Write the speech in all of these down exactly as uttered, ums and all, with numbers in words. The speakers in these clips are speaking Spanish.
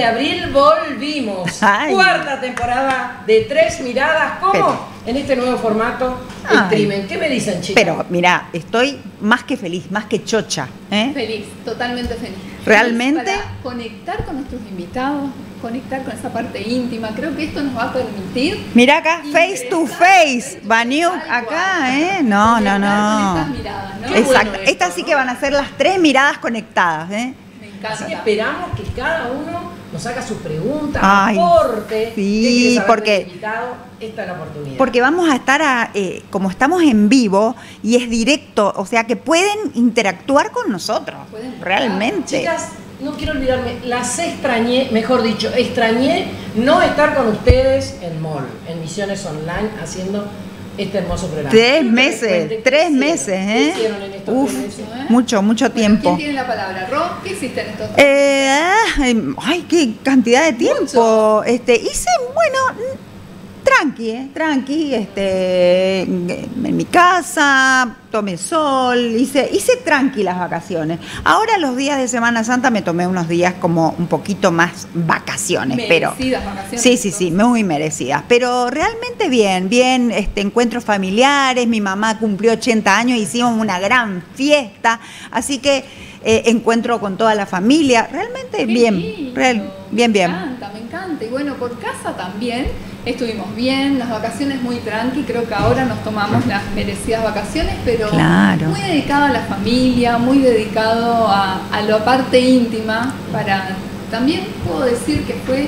de abril volvimos. Ay. Cuarta temporada de Tres Miradas. ¿Cómo? Pero, en este nuevo formato, streaming. ¿Qué me dicen, chicas? Pero, mirá, estoy más que feliz, más que chocha. ¿eh? Feliz, totalmente feliz. Realmente. Para conectar con nuestros invitados, conectar con esa parte íntima. Creo que esto nos va a permitir. Mirá acá, face to face. Baniuk acá, ¿eh? No, no, no. Estas miradas, ¿no? Exacto. Bueno, estas esto, sí ¿no? que van a ser las tres miradas conectadas, ¿eh? Me encanta. Así que esperamos que cada uno nos haga su pregunta, Ay, aporte. sí, porque invitado, esta es la oportunidad. Porque vamos a estar, a, eh, como estamos en vivo y es directo, o sea que pueden interactuar con nosotros, pueden, realmente. Chicas, no quiero olvidarme, las extrañé, mejor dicho, extrañé no estar con ustedes en M O L, en Misiones Online, haciendo este hermoso programa. Tres meses, tres meses, ¿eh? ¿Qué hicieron en estos Uf, tres meses? ¿eh? mucho, mucho Bueno, tiempo. ¿quién tiene la palabra? Ro, ¿qué hiciste en estos tres Eh, ay, ay, qué cantidad de tiempo. Mucho. Este, hice, bueno, tranqui, eh, tranqui, este, en mi casa, tomé sol, hice, hice tranqui las vacaciones. Ahora los días de Semana Santa me tomé unos días como un poquito más vacaciones, merecidas pero vacaciones? sí, sí, sí, muy merecidas. Pero realmente bien, bien, este, encuentros familiares. Mi mamá cumplió ochenta años, hicimos una gran fiesta, así que eh, encuentro con toda la familia. Realmente Qué bien, lindo. real, bien, bien. Me encanta, me encanta. Y bueno, por casa también estuvimos bien, las vacaciones muy tranqui, creo que ahora nos tomamos las merecidas vacaciones, pero Claro. muy dedicado a la familia, muy dedicado a, a la parte íntima, para también puedo decir que fue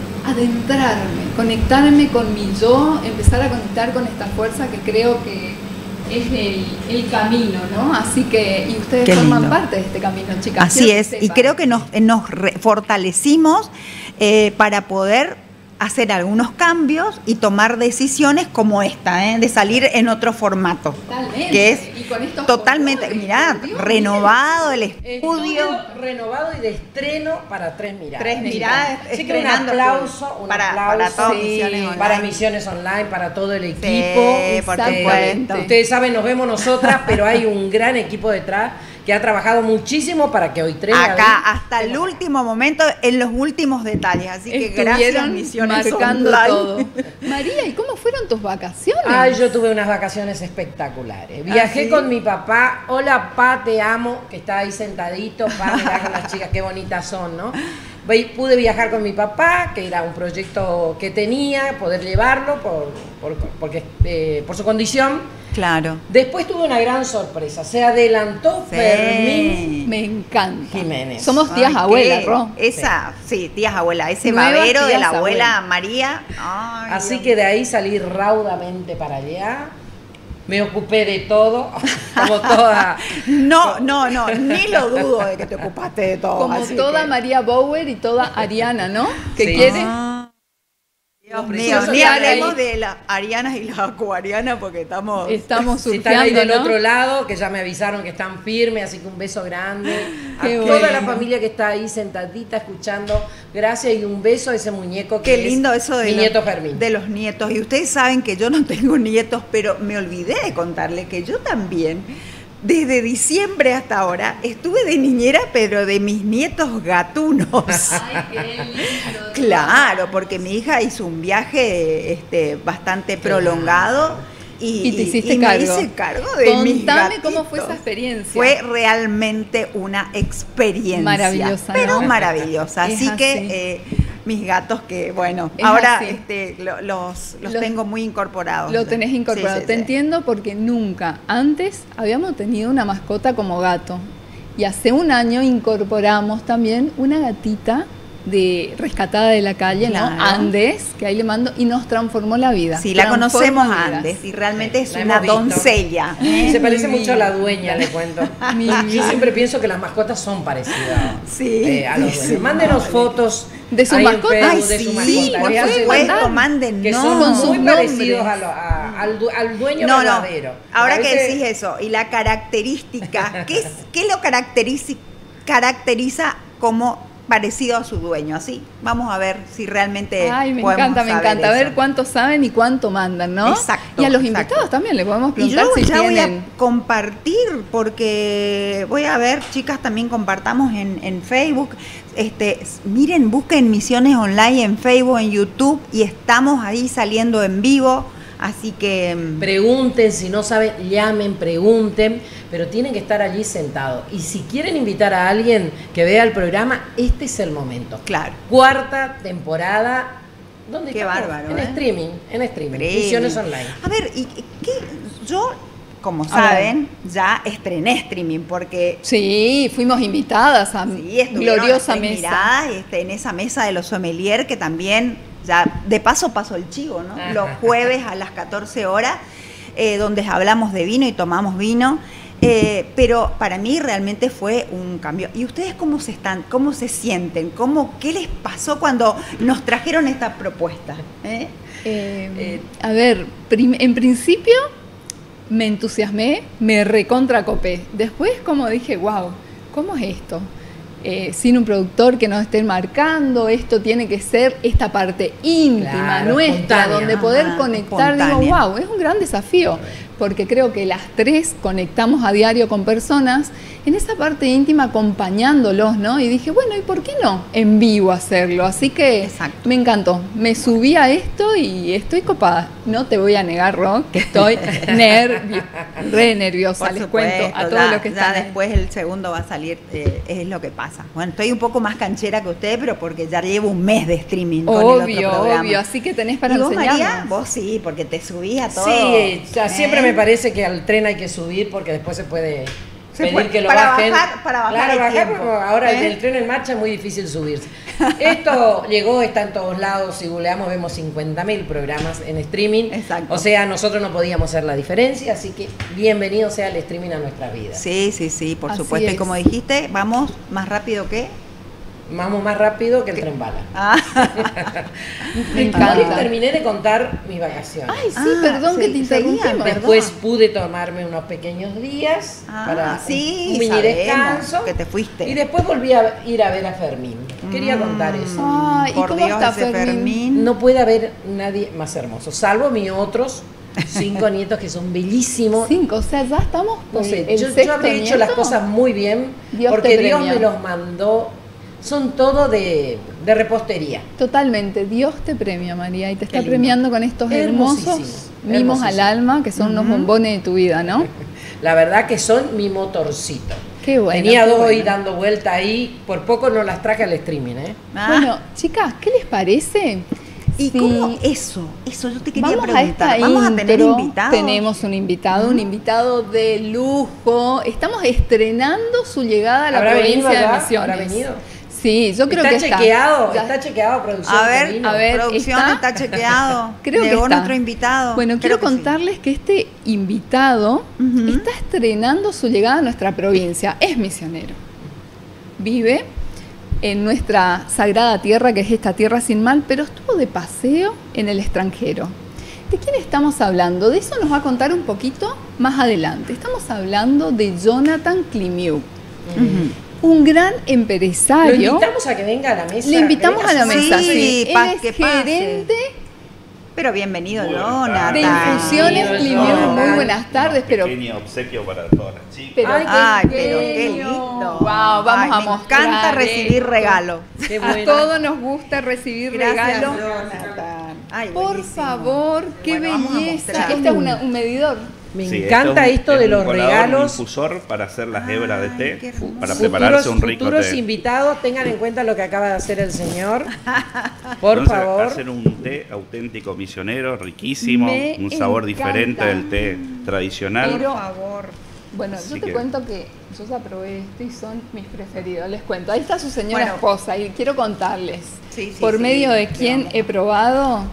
adentrarme, conectarme con mi yo, empezar a conectar con esta fuerza que creo que es el, el camino, ¿no? Así que, y ustedes Qué forman lindo. parte de este camino, chicas. Así quiero que es, y sepan. creo que nos, nos re- fortalecimos eh, para poder hacer algunos cambios y tomar decisiones como esta, ¿eh? De salir en otro formato, Totalmente. que es Y con estos totalmente, colores, mirá, Dios, renovado el Estudio estudio. renovado y de estreno para Tres Miradas. Tres Miradas, Así que un estrenando aplauso, un para- aplauso para todas sí, Misiones Online. para Misiones Online, para todo el equipo. Sí, por Exactamente. supuesto. Ustedes saben, nos vemos nosotras, pero hay un gran equipo detrás que ha trabajado muchísimo para que hoy tres de Acá abril hasta el último momento, en los últimos detalles, así que gracias Estuvieron Misiones marcando Online. todo. María, ¿y cómo fueron tus vacaciones? Ay, yo tuve unas vacaciones espectaculares. Viajé ¿sí? con mi papá. Hola, pa, te amo, que está ahí sentadito. Pa, mirá con las chicas, qué bonitas son, ¿no? Ve- Pude viajar con mi papá, que era un proyecto que tenía, poder llevarlo por, por, porque, eh, por su condición. Claro. Después tuve una gran sorpresa. Se adelantó Sí. Fermín Me encanta. Jiménez. Somos tías Ay, abuelas, qué- Ro. Esa, sí, tías abuela, ese Nuevas babero de tías la abuela abuela. María. Ay, Así Dios. que de ahí salí raudamente para allá. Me ocupé de todo, como toda. No, no, no, ni lo dudo de que te ocupaste de todo. Como así toda que- María Bower y toda Ariana, ¿no? Que Sí. quiere. Ah, Dios mío, precioso ni que hay hablemos ahí. de las arianas y las acuarianas porque estamos... Estamos Si están ahí surfeando, del ¿no? otro lado, que ya me avisaron que están firmes, así que un beso grande a Qué toda bueno. la familia que está ahí sentadita escuchando. Gracias y un beso a ese muñeco que Qué lindo es eso de, mi los- nieto Fermín. de los nietos. Y ustedes saben que yo no tengo nietos, pero me olvidé de contarle que yo también, desde diciembre hasta ahora, estuve de niñera, pero de mis nietos gatunos. Ay, qué lindo. Claro, porque mi hija hizo un viaje este, bastante prolongado y, Y te hiciste y me cargo. hice cargo de mis Contame cómo gatitos. fue esa experiencia. Fue realmente una experiencia. Maravillosa, Pero ¿no? maravillosa. Es Así, así. que eh, mis gatos que, bueno, Es ahora así. este, lo- los, los Los- tengo muy incorporados. Lo tenés incorporado. Sí, sí, Te sí. entiendo porque nunca antes habíamos tenido una mascota como gato. Y hace un año incorporamos también una gatita de rescatada de la calle, Claro. ¿no? Andes, que ahí le mando, y nos transformó la vida. Sí, la Transforma conocemos vidas. antes y realmente es La una hemos visto. doncella. Y se parece Mi mucho a la vida. dueña, le cuento. Mi Yo vida. siempre pienso que las mascotas son parecidas Sí, eh, a los sí, dueños. sí. Mándenos fotos De su ahí en mascota. Facebook Ay, de su sí, mascota. por Le hacen- supuesto, manden que no. son Con sus muy nombres. parecidos a lo- a- al, du- al dueño No, no. verdadero. Ahora A que veces- decís eso, y la característica, ¿qué, es, qué lo caracteriza, caracteriza como parecido a su dueño, así. Vamos a ver si realmente Ay, me podemos encanta, me saber encanta. A ver eso. cuánto saben y cuánto mandan, ¿no? Exacto. Y a los exacto. invitados también le podemos Y preguntar yo si ya voy tienen... a compartir, porque voy a ver, chicas, también compartamos en, en Facebook. Este, miren, busquen Misiones Online en Facebook, en YouTube, y estamos ahí saliendo en vivo. Así que... Pregunten, si no saben, llamen, pregunten, pero tienen que estar allí sentados. Y si quieren invitar a alguien que vea el programa, este es el momento. Claro. Cuarta temporada. ¿Dónde Qué estamos? bárbaro, En ¿eh? streaming, en streaming, Streaming. Misiones Online. A ver, ¿y qué? Yo, como A saben, ya estrené streaming, porque... Sí, fuimos invitadas a Sí, estuvieron gloriosa las tres mesa. miradas, este, en esa mesa de los sommelier, que también, ya de paso pasó el chivo, ¿no? Ajá. Los jueves a las catorce horas, eh, donde hablamos de vino y tomamos vino. Eh, pero para mí realmente fue un cambio. ¿Y ustedes cómo se están, cómo se sienten? ¿Cómo, qué les pasó cuando nos trajeron esta propuesta? ¿Eh? Eh, Eh, a ver, prim- en principio me entusiasmé, me recontracopé. Después como dije, wow, ¿cómo es esto? Eh, sin un productor que nos esté marcando, esto tiene que ser esta parte íntima, Claro, nuestra, espontánea. donde poder Ajá, conectar. Digo, espontánea. wow, es un gran desafío, porque creo que las tres conectamos a diario con personas en esa parte íntima acompañándolos, ¿no? Y dije, bueno, ¿y por qué no en vivo hacerlo? Así que Exacto. me encantó, me subí a esto y estoy copada. No te voy a negar, Ro, que estoy nervio, re nerviosa, Por les supuesto, cuento a todos ya, los que ya están ahí. después el segundo va a salir, eh, es lo que pasa. Bueno, estoy un poco más canchera que usted, pero porque ya llevo un mes de streaming con el Obvio, otro programa. obvio, así que tenés para ¿Y vos, enseñarnos. María? Vos sí, porque te subís a todo. Sí, ya siempre ¿Eh? me parece que al tren hay que subir porque después se puede Se pedir puede- que lo para bajen. bajar- para bajar claro, el bajar, tiempo. porque ahora ¿Eh? el tren en marcha es muy difícil subirse. Esto llegó, está en todos lados, si googleamos vemos cincuenta mil programas en streaming. Exacto. O sea, nosotros no podíamos hacer la diferencia, así que bienvenido sea el streaming a nuestras vidas. Sí, sí, sí, por Así supuesto. Y es. como dijiste, vamos más rápido que... Vamos más rápido que el tren bala. Ah. Me Ahora encanta. terminé de contar mis vacaciones. Ay, sí, Ah, perdón que sí, te seguían, interrumpimos. perdón. Después pude tomarme unos pequeños días Ah, para sí, un mini sabemos descanso. que te fuiste. Y después volví a ir a ver a Fermín. Quería contar eso. Ay, ¿y Por cómo Dios, está ese Fermín? Fermín. No puede haber nadie más hermoso, salvo mis otros cinco nietos que son bellísimos. Cinco, o sea, ya estamos No por sé, el yo, yo sexto habré hecho las nieto. cosas muy bien Dios porque te Dios premia. me los mandó. Son todo de, de repostería. Totalmente, Dios te premia, María, y te está lindo. premiando con estos Hermosísimo, hermosos mimos al hermosísimo. alma, que son unos bombones de tu vida, ¿no? La verdad que son mi motorcito. Qué bueno. Tenía qué dos hoy bueno. dando vuelta ahí, por poco no las traje al streaming, ¿eh? Ah. Bueno, chicas, ¿qué les parece? ¿Y si cómo eso? Eso yo te quería vamos a preguntar. esta ¿Vamos a tener intro? invitados? Tenemos un invitado, un invitado de lujo. Estamos estrenando su llegada a la ¿Habrá provincia venido de acá? Misiones. ¿Habrá venido? Sí, yo creo ¿Está que está. chequeado? Ya- ¿Está chequeado producción? A que ver, vino? a ver, producción ¿está? está, chequeado. Creo que Llegó está. nuestro invitado. Bueno, Creo quiero que sí. contarles que este invitado Ujú. está estrenando su llegada a nuestra provincia. Es misionero. Vive en nuestra sagrada tierra, que es esta tierra sin mal, pero estuvo de paseo en el extranjero. ¿De quién estamos hablando? De eso nos va a contar un poquito más adelante. Estamos hablando de Jonathan Klimiuk, Ujú. un gran Lo empresario. invitamos a que venga a la mesa. Le invitamos que venga a la su mesa, Sí, sí. Él pa- es que pase. gerente Pero bienvenido, Muy buenas Jonathan. de tardes. Infusiones Bienvenido, Klimiuk. Jonathan. Muy buenas tardes, Un pero pequeño obsequio para todas las chicas. Pero, Ay, qué Ay, pero qué pequeño. lindo. Wow, vamos Ay, a me mostrar encanta recibir esto. regalos. Qué A bueno. todos nos gusta recibir Gracias, regalos. Jonathan. Ay, Por buenísimo. favor, qué Bueno, vamos a belleza. mostrar. Este es una- un medidor. Me Sí, encanta es esto un- de es un los colador, regalos. Un infusor para hacer las hebras de Ay, té, qué hermoso. para Futuros- prepararse un rico futuros té. invitados, tengan en cuenta lo que acaba de hacer el señor. Por Entonces, favor. hacer un té auténtico misionero, riquísimo, Me un sabor encanta. diferente del té tradicional. Pero- Por favor. Bueno, Así yo te que- cuento que yo ya probé esto y son mis preferidos. Les cuento. Ahí está su señora Bueno. esposa y quiero contarles Sí, sí, por sí, medio de le quién vamos. he probado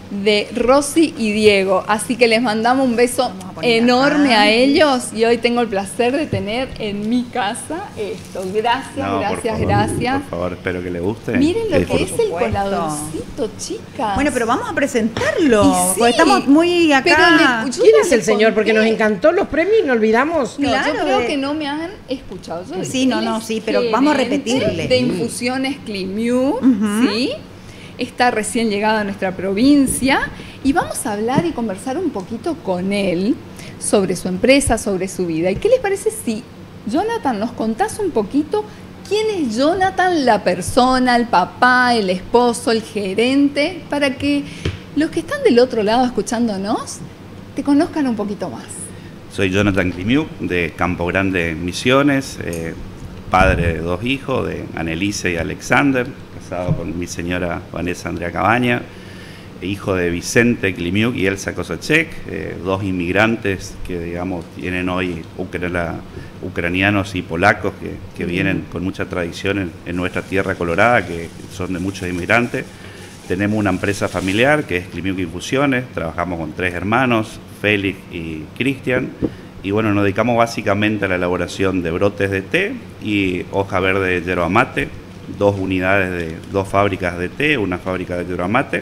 de Rosy y Diego. Así que les mandamos un beso Vamos a poner enorme acá. a ellos y hoy tengo el placer de tener en mi casa esto. Gracias, No, gracias, por favor, gracias. Por favor, espero que le guste. Miren lo Eh, que por es el supuesto. coladorcito, chicas. Bueno, pero vamos a presentarlo. Y sí, porque estamos muy acá. pero le- yo ¿Quién no es le el señor? Porque conté. nos encantó los premios y no olvidamos. No, Claro, yo creo de- que no me han escuchado. Yo Sí, no, él no, es sí, pero vamos a gerente repetirle. De Infusiones Climiu, Ujú. ¿sí? Está recién llegado a nuestra provincia y vamos a hablar y conversar un poquito con él sobre su empresa, sobre su vida. ¿Y qué les parece si, Jonathan, nos contás un poquito quién es Jonathan, la persona, el papá, el esposo, el gerente, para que los que están del otro lado escuchándonos te conozcan un poquito más? Soy Jonathan Climiu, de Campo Grande, Misiones, eh, padre de dos hijos, de Annelise y Alexander, casado con mi señora Vanessa Andrea Cabaña, hijo de Vicente Climiu y Elsa Kosachek, eh, dos inmigrantes que, digamos, tienen hoy ucra- ucranianos y polacos que, que vienen con mucha tradición en, en nuestra tierra colorada, que son de muchos inmigrantes. Tenemos una empresa familiar que es Climiu Infusiones, trabajamos con tres hermanos, Félix y Cristian, y bueno, nos dedicamos básicamente a la elaboración de brotes de té y hoja verde de yerba mate, dos unidades de dos fábricas de té, una fábrica de yerba mate.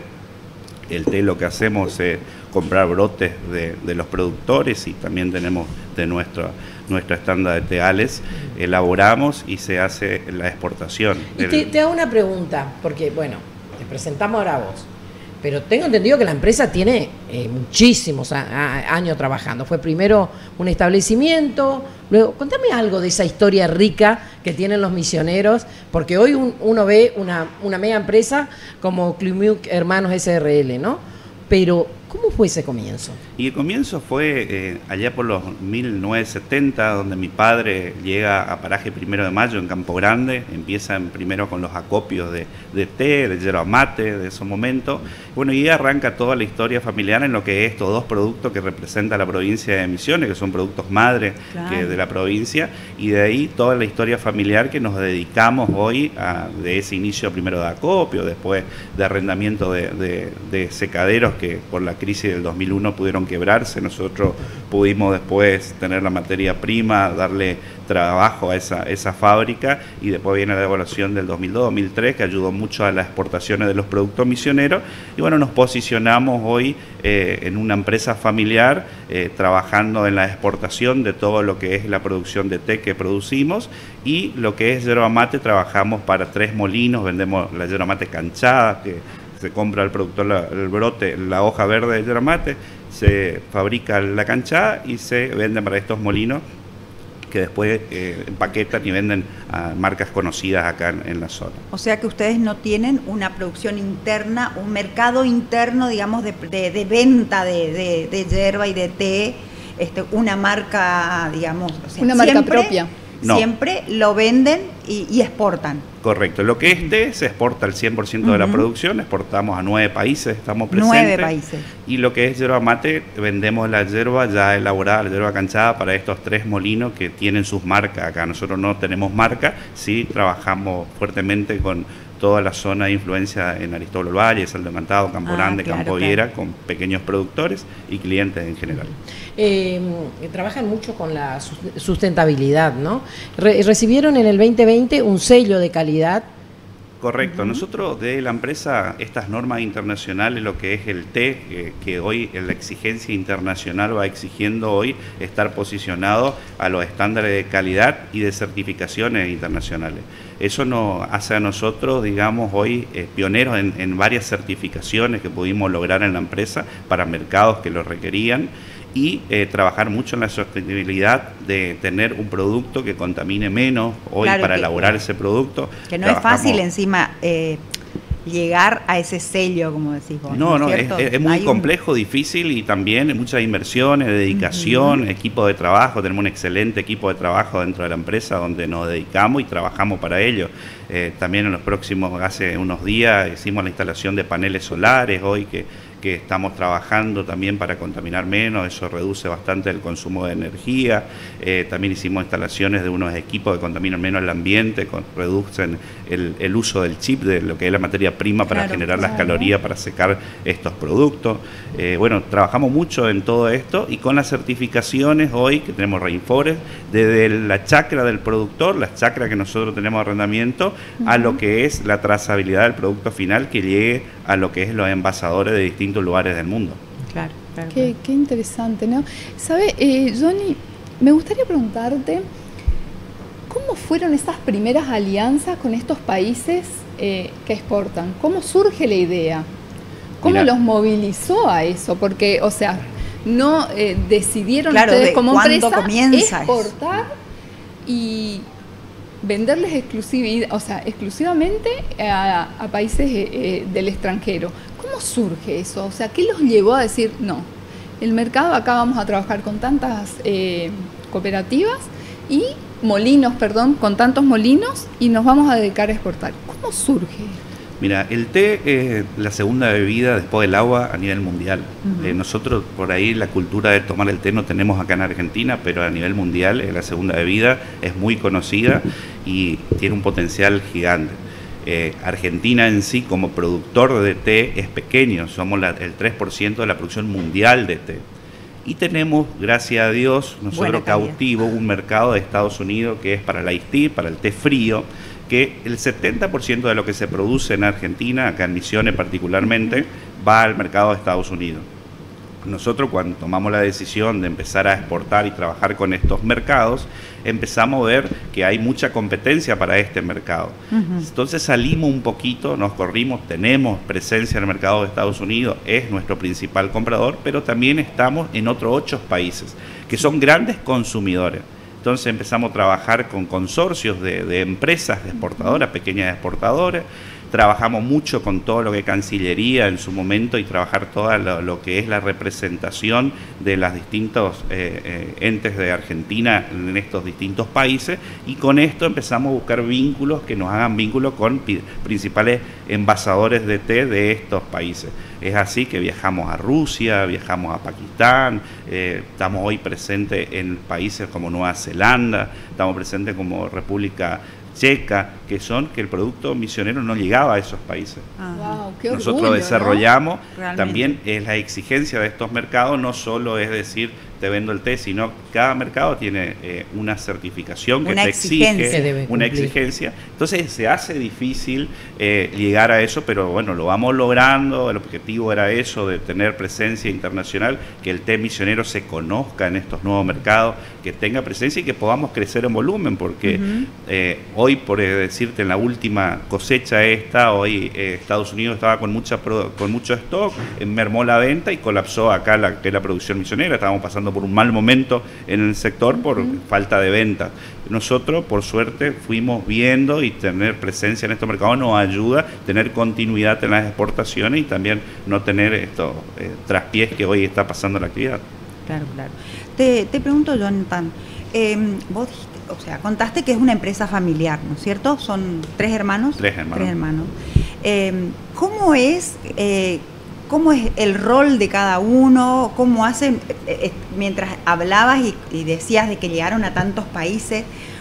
El té lo que hacemos es comprar brotes de, de los productores y también tenemos de nuestra, nuestra estándar de teales, elaboramos y se hace la exportación. Y El- te, te hago una pregunta, porque bueno, te presentamos ahora a vos, pero tengo entendido que la empresa tiene eh, muchísimos a- a- años trabajando. Fue primero un establecimiento, luego, contame algo de esa historia rica que tienen los misioneros, porque hoy un- uno ve una, una mega empresa como Climiu Hermanos S R L, ¿no? Pero, ¿cómo fue ese comienzo? Y el comienzo fue eh, allá por los mil novecientos setenta, donde mi padre llega a Paraje Primero de Mayo en Campo Grande, empiezan primero con los acopios de, de té, de yerba mate, de esos momentos. Bueno, y arranca toda la historia familiar en lo que es estos dos productos que representa la provincia de Misiones, que son productos madre Claro. que de la provincia, y de ahí toda la historia familiar que nos dedicamos hoy a, de ese inicio primero de acopio, después de arrendamiento de, de, de secaderos que por la crisis del dos mil uno pudieron quebrarse. Nosotros pudimos después tener la materia prima, darle trabajo a esa, esa fábrica, y después viene la evaluación del dos mil dos dos mil tres que ayudó mucho a las exportaciones de los productos misioneros, y bueno, nos posicionamos hoy eh, en una empresa familiar eh, trabajando en la exportación de todo lo que es la producción de té que producimos, y lo que es yerba mate trabajamos para tres molinos, vendemos la yerba mate canchada, que se compra al productor la, el brote, la hoja verde de yerba mate, se fabrica la canchada y se vende para estos molinos que después eh, empaquetan y venden a marcas conocidas acá en, en la zona. O sea que ustedes no tienen una producción interna, un mercado interno, digamos, de, de- de venta de, de, de yerba y de té, este, una marca, digamos, o sea, Una marca siempre- propia. No. Siempre lo venden y, y exportan. Correcto. Lo que es té se exporta al cien por ciento de la Ujú. producción, exportamos a nueve países, estamos presentes. Nueve países. Y lo que es yerba mate, vendemos la yerba ya elaborada, la yerba canchada, para estos tres molinos que tienen sus marcas acá. Nosotros no tenemos marca, sí trabajamos fuertemente con toda la zona de influencia en Aristóbulo Valle, Salto Encantado, Campo Ah, Grande, claro, Campo claro. Viera, con pequeños productores y clientes en general. Eh, trabajan mucho con la sus- sustentabilidad, ¿no? Re- recibieron en el veinte veinte un sello de calidad. Correcto. Nosotros de la empresa, estas normas internacionales, lo que es el té, eh, que hoy en la exigencia internacional va exigiendo hoy estar posicionado a los estándares de calidad y de certificaciones internacionales. Eso nos hace a nosotros, digamos, hoy eh, pioneros en, en varias certificaciones que pudimos lograr en la empresa para mercados que lo requerían, y eh, trabajar mucho en la sostenibilidad de tener un producto que contamine menos hoy Claro, para que- elaborar ese producto. Que no es Trabajamos- fácil encima eh, llegar a ese sello, como decís vos. No, no, es, cierto? es- es muy Hay un- complejo, difícil, y también muchas inversiones, dedicación, equipo de trabajo. Tenemos un excelente equipo de trabajo dentro de la empresa donde nos dedicamos y trabajamos para ello. Eh, también en los próximos, hace unos días, hicimos la instalación de paneles solares hoy que, porque estamos trabajando también para contaminar menos, eso reduce bastante el consumo de energía. Eh, también hicimos instalaciones de unos equipos que contaminan menos el ambiente, con, reducen el, el uso del chip, de lo que es la materia prima para claro, generar claro. las calorías para secar estos productos. Eh, bueno, trabajamos mucho en todo esto y con las certificaciones hoy que tenemos Rainforest, desde la chacra del productor, la chacra que nosotros tenemos de arrendamiento, uh-huh. a lo que es la trazabilidad del producto final que llegue a lo que es los envasadores de distintos lugares del mundo. Claro, claro. Qué, claro. qué interesante, ¿no? ¿Sabe, eh, Johnny? Me gustaría preguntarte, ¿cómo fueron esas primeras alianzas con estos países eh, que exportan? ¿Cómo surge la idea? ¿Cómo Mira, los movilizó a eso? Porque, o sea, no eh, decidieron claro, ustedes de como cuándo empresa comienza exportar y venderles exclusividad, o sea, exclusivamente a, a países eh, del extranjero. ¿Cómo surge eso? O sea, ¿qué los llevó a decir, no, el mercado acá vamos a trabajar con tantas eh, cooperativas y molinos, perdón, con tantos molinos y nos vamos a dedicar a exportar? ¿Cómo surge? Mira, el té es la segunda bebida después del agua a nivel mundial. Uh-huh. eh, nosotros por ahí la cultura de tomar el té no tenemos acá en Argentina, pero a nivel mundial eh, la segunda bebida es muy conocida y tiene un potencial gigante. Eh, Argentina en sí como productor de té es pequeño, somos la, el tres por ciento de la producción mundial de té. Y tenemos, gracias a Dios, nosotros cautivo un mercado de Estados Unidos que es para el iced tea, para el té frío, que el setenta por ciento de lo que se produce en Argentina, acá en Misiones particularmente, va al mercado de Estados Unidos. Nosotros cuando tomamos la decisión de empezar a exportar y trabajar con estos mercados, empezamos a ver que hay mucha competencia para este mercado. Uh-huh. Entonces salimos un poquito, nos corrimos, tenemos presencia en el mercado de Estados Unidos, es nuestro principal comprador, pero también estamos en otros ocho países, que son grandes consumidores. Entonces empezamos a trabajar con consorcios de, de empresas de exportadoras, pequeñas exportadoras. Trabajamos mucho con todo lo que es Cancillería en su momento y trabajar todo lo, lo que es la representación de los distintos eh, eh, entes de Argentina en estos distintos países, y con esto empezamos a buscar vínculos que nos hagan vínculos con principales envasadores de té de estos países. Es así que viajamos a Rusia, viajamos a Pakistán, eh, estamos hoy presentes en países como Nueva Zelanda, estamos presentes como República Checa, que son que el producto misionero no llegaba a esos países. Wow, qué Nosotros orgullo, desarrollamos, ¿no? También es la exigencia de estos mercados, no solo es decir te vendo el té, sino cada mercado tiene eh, una certificación que una te exigencia. exige, una exigencia. Entonces se hace difícil eh, llegar a eso, pero bueno, lo vamos logrando. El objetivo era eso, de tener presencia internacional, que el té misionero se conozca en estos nuevos mercados, que tenga presencia y que podamos crecer en volumen, porque uh-huh. eh, hoy, por decirte, en la última cosecha esta, hoy eh, Estados Unidos estaba con mucha con mucho stock, eh, mermó la venta y colapsó acá la, que la producción misionera. Estábamos pasando por un mal momento en el sector por uh-huh. falta de venta. Nosotros, por suerte, fuimos viendo, y tener presencia en estos mercados nos ayuda a tener continuidad en las exportaciones y también no tener estos eh, traspiés que hoy está pasando la actividad. Claro, claro. Te, te pregunto, Jonathan, eh, vos dijiste, o sea, contaste que es una empresa familiar, ¿no es cierto? Son tres hermanos. Tres hermanos. Tres hermanos. Eh, ¿Cómo es... Eh, ¿Cómo es el rol de cada uno? ¿Cómo hacen? Eh, mientras hablabas y, y decías de que llegaron a tantos países,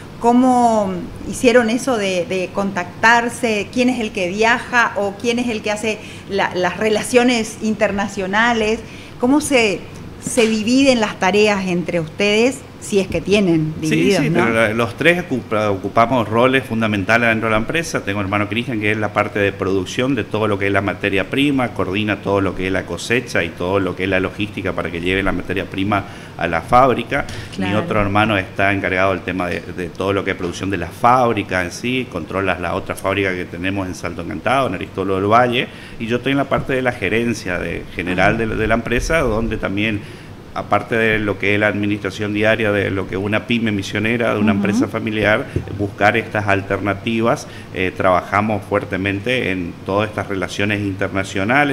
¿cómo hicieron eso de, de contactarse? ¿Quién es el que viaja o quién es el que hace la, las relaciones internacionales? ¿Cómo se, se dividen las tareas entre ustedes? Si es que tienen divididos, sí, sí, ¿no? Pero los tres ocupamos roles fundamentales dentro de la empresa. Tengo el hermano Cristian, que es la parte de producción de todo lo que es la materia prima, coordina todo lo que es la cosecha y todo lo que es la logística para que lleve la materia prima a la fábrica. Claro. Mi otro hermano está encargado del tema de, de todo lo que es producción de la fábrica en sí, controla la otra fábrica que tenemos en Salto Encantado, en Aristóbulo del Valle, y yo estoy en la parte de la gerencia de, general de, de la empresa, donde también, aparte de lo que es la administración diaria de lo que es una pyme misionera, de una uh-huh. empresa familiar, buscar estas alternativas, eh, trabajamos fuertemente en todas estas relaciones internacionales.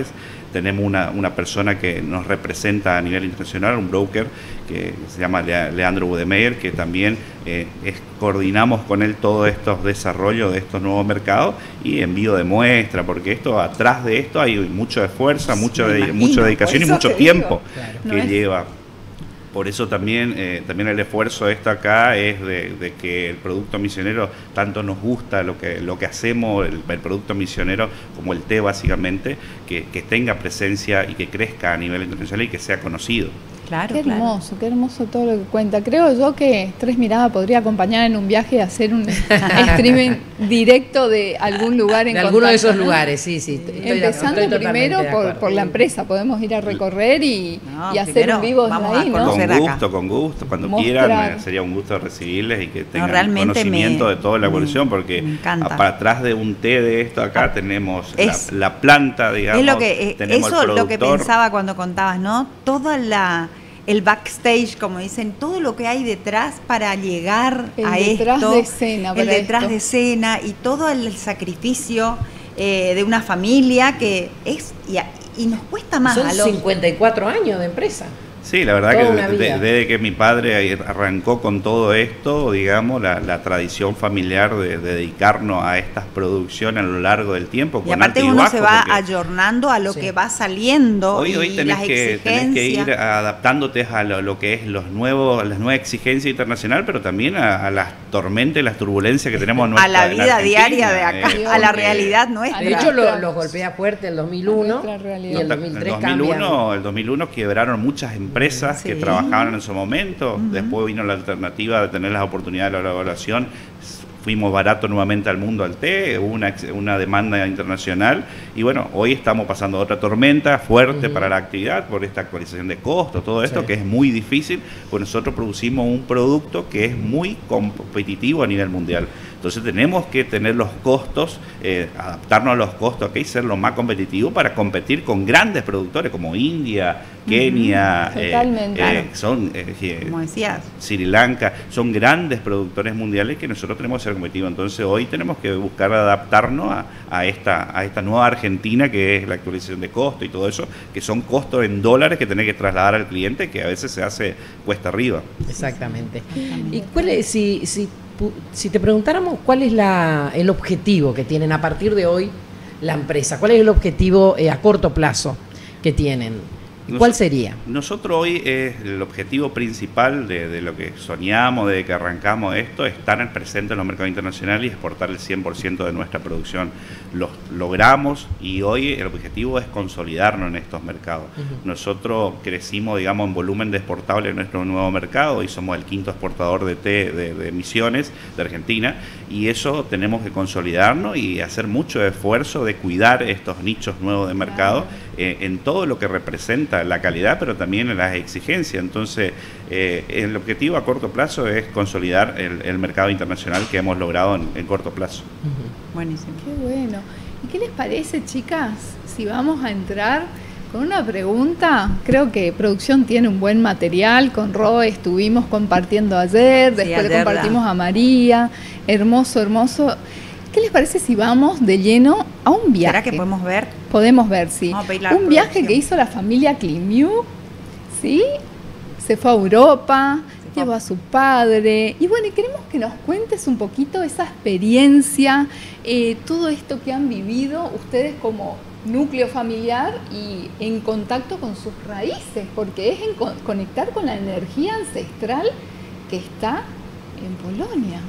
tenemos una, una persona que nos representa a nivel internacional, un broker que se llama Leandro Budemeyer, que también eh, es, coordinamos con él todos estos desarrollos de estos nuevos mercados y envío de muestra, porque esto atrás de esto hay mucho esfuerzo, mucho, de, imagino, mucha dedicación y mucho tiempo claro. que no es... lleva. Por eso también, eh, también el esfuerzo de esto acá es de, de que el producto misionero tanto nos gusta lo que, lo que hacemos, el, el producto misionero como el té básicamente, que, que tenga presencia y que crezca a nivel internacional y que sea conocido. Claro, qué claro. hermoso, qué hermoso todo lo que cuenta. Creo yo que Tres Miradas podría acompañar en un viaje y hacer un streaming directo de algún lugar en de alguno de esos ¿no? lugares, sí, sí. Estoy, Empezando estoy primero por, por la empresa, podemos ir a recorrer y, No, y hacer primero un vivo vamos ahí, a ¿no? conocer Con acá. gusto, con gusto, cuando Mostrar. quieran, eh, sería un gusto recibirles y que tengan realmente conocimiento me- de toda la me- evolución, porque me encanta. a- para atrás de un té de esto acá Ah, tenemos es- la, la planta, digamos, Es lo que eh, tenemos eso el lo que productor. pensaba cuando contabas, ¿no? Toda la el backstage, como dicen, todo lo que hay detrás para llegar El a detrás esto, de escena el para detrás esto. de escena y todo el sacrificio eh, de una familia que es y, a- y nos cuesta más Son a los cincuenta y cuatro años de empresa. Sí, la verdad Toda que una de- vida. desde que mi padre arrancó con todo esto, digamos, la, la tradición familiar de, de dedicarnos a estas producciones a lo largo del tiempo. y con aparte alto y uno bajo, se va porque ayornando a lo Sí. que va saliendo Hoy, y hoy tenés, las que, tenés que ir exigencias. adaptándote a lo, lo que es los nuevos, las nuevas exigencias internacionales, pero también a, a las tormentas y las turbulencias que tenemos en a nuestra, la en vida Argentina, diaria de acá, eh, a la porque realidad nuestra. De Nuestra- hecho, lo- los golpea fuerte el dos mil uno nuestra realidad. y el No, dos mil tres el dos mil uno, cambian. el dos mil uno quebraron muchas empresas Sí. que trabajaban en su momento. Después vino la alternativa de tener las oportunidades de la evaluación. Fuimos barato nuevamente al mundo al té, hubo una, ex- una demanda internacional y bueno, hoy estamos pasando otra tormenta fuerte Ujú. para la actividad por esta actualización de costos, todo esto Sí. que es muy difícil, pues nosotros producimos un producto que es muy competitivo a nivel mundial. Entonces tenemos que tener los costos, eh, adaptarnos a los costos aquí y ser lo más competitivo para competir con grandes productores como India, Kenia, eh, Totalmente. eh, son eh, eh, Como decías. Sri Lanka, son grandes productores mundiales que nosotros tenemos que ser competitivos. Entonces hoy tenemos que buscar adaptarnos a, a esta a esta nueva Argentina que es la actualización de costos y todo eso, que son costos en dólares que tenés que trasladar al cliente, que a veces se hace cuesta arriba. Exactamente. ¿Y cuál es, si, si, pu- si te preguntáramos cuál es la, el objetivo que tienen a partir de hoy la empresa? ¿Cuál es el objetivo eh, a corto plazo que tienen? ¿Cuál Nos- sería? Nosotros hoy es el objetivo principal de, de lo que soñamos, de que arrancamos esto, estar en presente en los mercados internacionales y exportar el cien por ciento de nuestra producción. Lo logramos y hoy el objetivo es consolidarnos en estos mercados. Ujú. Nosotros crecimos, digamos, en volumen de exportable en nuestro nuevo mercado y somos el quinto exportador de té de, de Misiones, de Argentina, y eso tenemos que consolidarnos y hacer mucho esfuerzo de cuidar estos nichos nuevos de mercado eh, en todo lo que representa la calidad, pero también en las exigencias. Entonces, eh, el objetivo a corto plazo es consolidar el, el mercado internacional que hemos logrado en, en corto plazo. Ujú. Buenísimo. Qué bueno. ¿Y qué les parece, chicas, si vamos a entrar con una pregunta? Creo que producción tiene un buen material. Con Ro estuvimos compartiendo ayer, Sí, después ayer le compartimos la- a María. Hermoso, hermoso. ¿Qué les parece si vamos de lleno a un viaje? ¿Será que podemos ver? Podemos ver, sí. Vamos a pedir la Un viaje producción. que hizo la familia Climiu, ¿sí? Se fue a Europa, Se fue a- llevó a su padre. Y bueno, y queremos que nos cuentes un poquito esa experiencia, eh, todo esto que han vivido ustedes como núcleo familiar y en contacto con sus raíces, porque es en co- conectar con la energía ancestral que está en Polonia.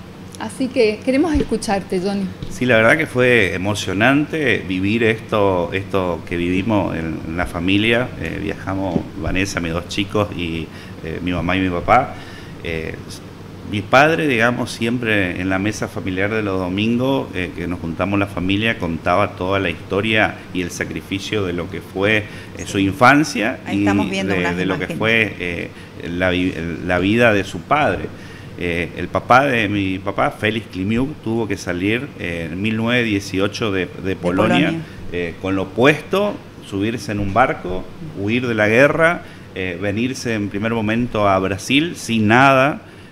Así que queremos escucharte, Johnny. Sí, la verdad que fue emocionante vivir esto, esto que vivimos en, en la familia. Eh, viajamos Vanessa, mis dos chicos y eh, mi mamá y mi papá. Eh, mi padre, digamos, siempre en la mesa familiar de los domingos, eh, que nos juntamos la familia, contaba toda la historia y el sacrificio de lo que fue eh, su infancia Ahí y estamos viendo de, unas de lo que imágenes. fue eh, la, vi- la vida de su padre. Eh, el papá de mi papá, Félix Klimiuk, tuvo que salir eh, en mil novecientos dieciocho de, de Polonia, Polonia. eh, con lo opuesto, subirse en un barco, huir de la guerra, eh, venirse en primer momento a Brasil sin nada,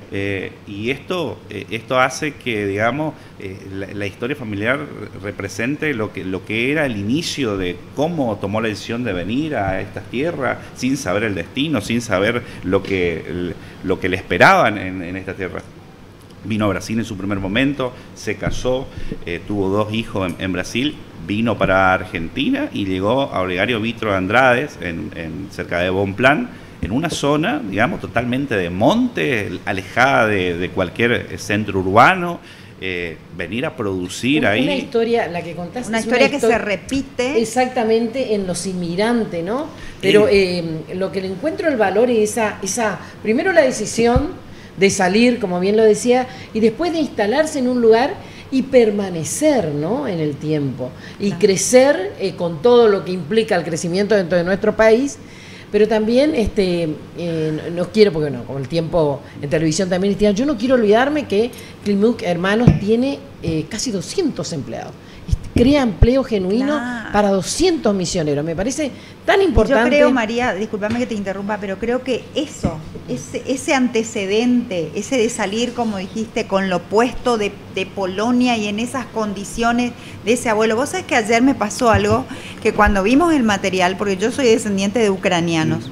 Eh, y esto, eh, esto hace que, digamos, eh, la, la historia familiar represente lo que, lo que era el inicio de cómo tomó la decisión de venir a estas tierras sin saber el destino, sin saber lo que, el, lo que le esperaban en, en esta tierra. Vino a Brasil en su primer momento, se casó, eh, tuvo dos hijos en, en Brasil, vino para Argentina y llegó a Olegario Vitro de Andrades, en, en, cerca de Bonplan, en una zona, digamos, totalmente de monte, alejada de, de cualquier centro urbano, eh, venir a producir una, ahí. Una historia, la que contaste. Una es historia una que se repite. Exactamente en los inmigrantes, ¿no? Pero eh, lo que le encuentro el valor es esa, esa, primero la decisión de salir, como bien lo decía, y después de instalarse en un lugar y permanecer, ¿no?, en el tiempo y claro. crecer eh, con todo lo que implica el crecimiento dentro de nuestro país. Pero también, este, eh, no quiero, porque no, como el tiempo en televisión también, yo no quiero olvidarme que Climuc Hermanos tiene eh, casi doscientos empleados. Crea empleo genuino claro. para doscientos misioneros. Me parece tan importante. Yo creo, María, discúlpame que te interrumpa, pero creo que eso, ese, ese antecedente, ese de salir, como dijiste, con lo opuesto de, de Polonia y en esas condiciones de ese abuelo. Vos sabés que ayer me pasó algo que cuando vimos el material, porque yo soy descendiente de ucranianos, mm.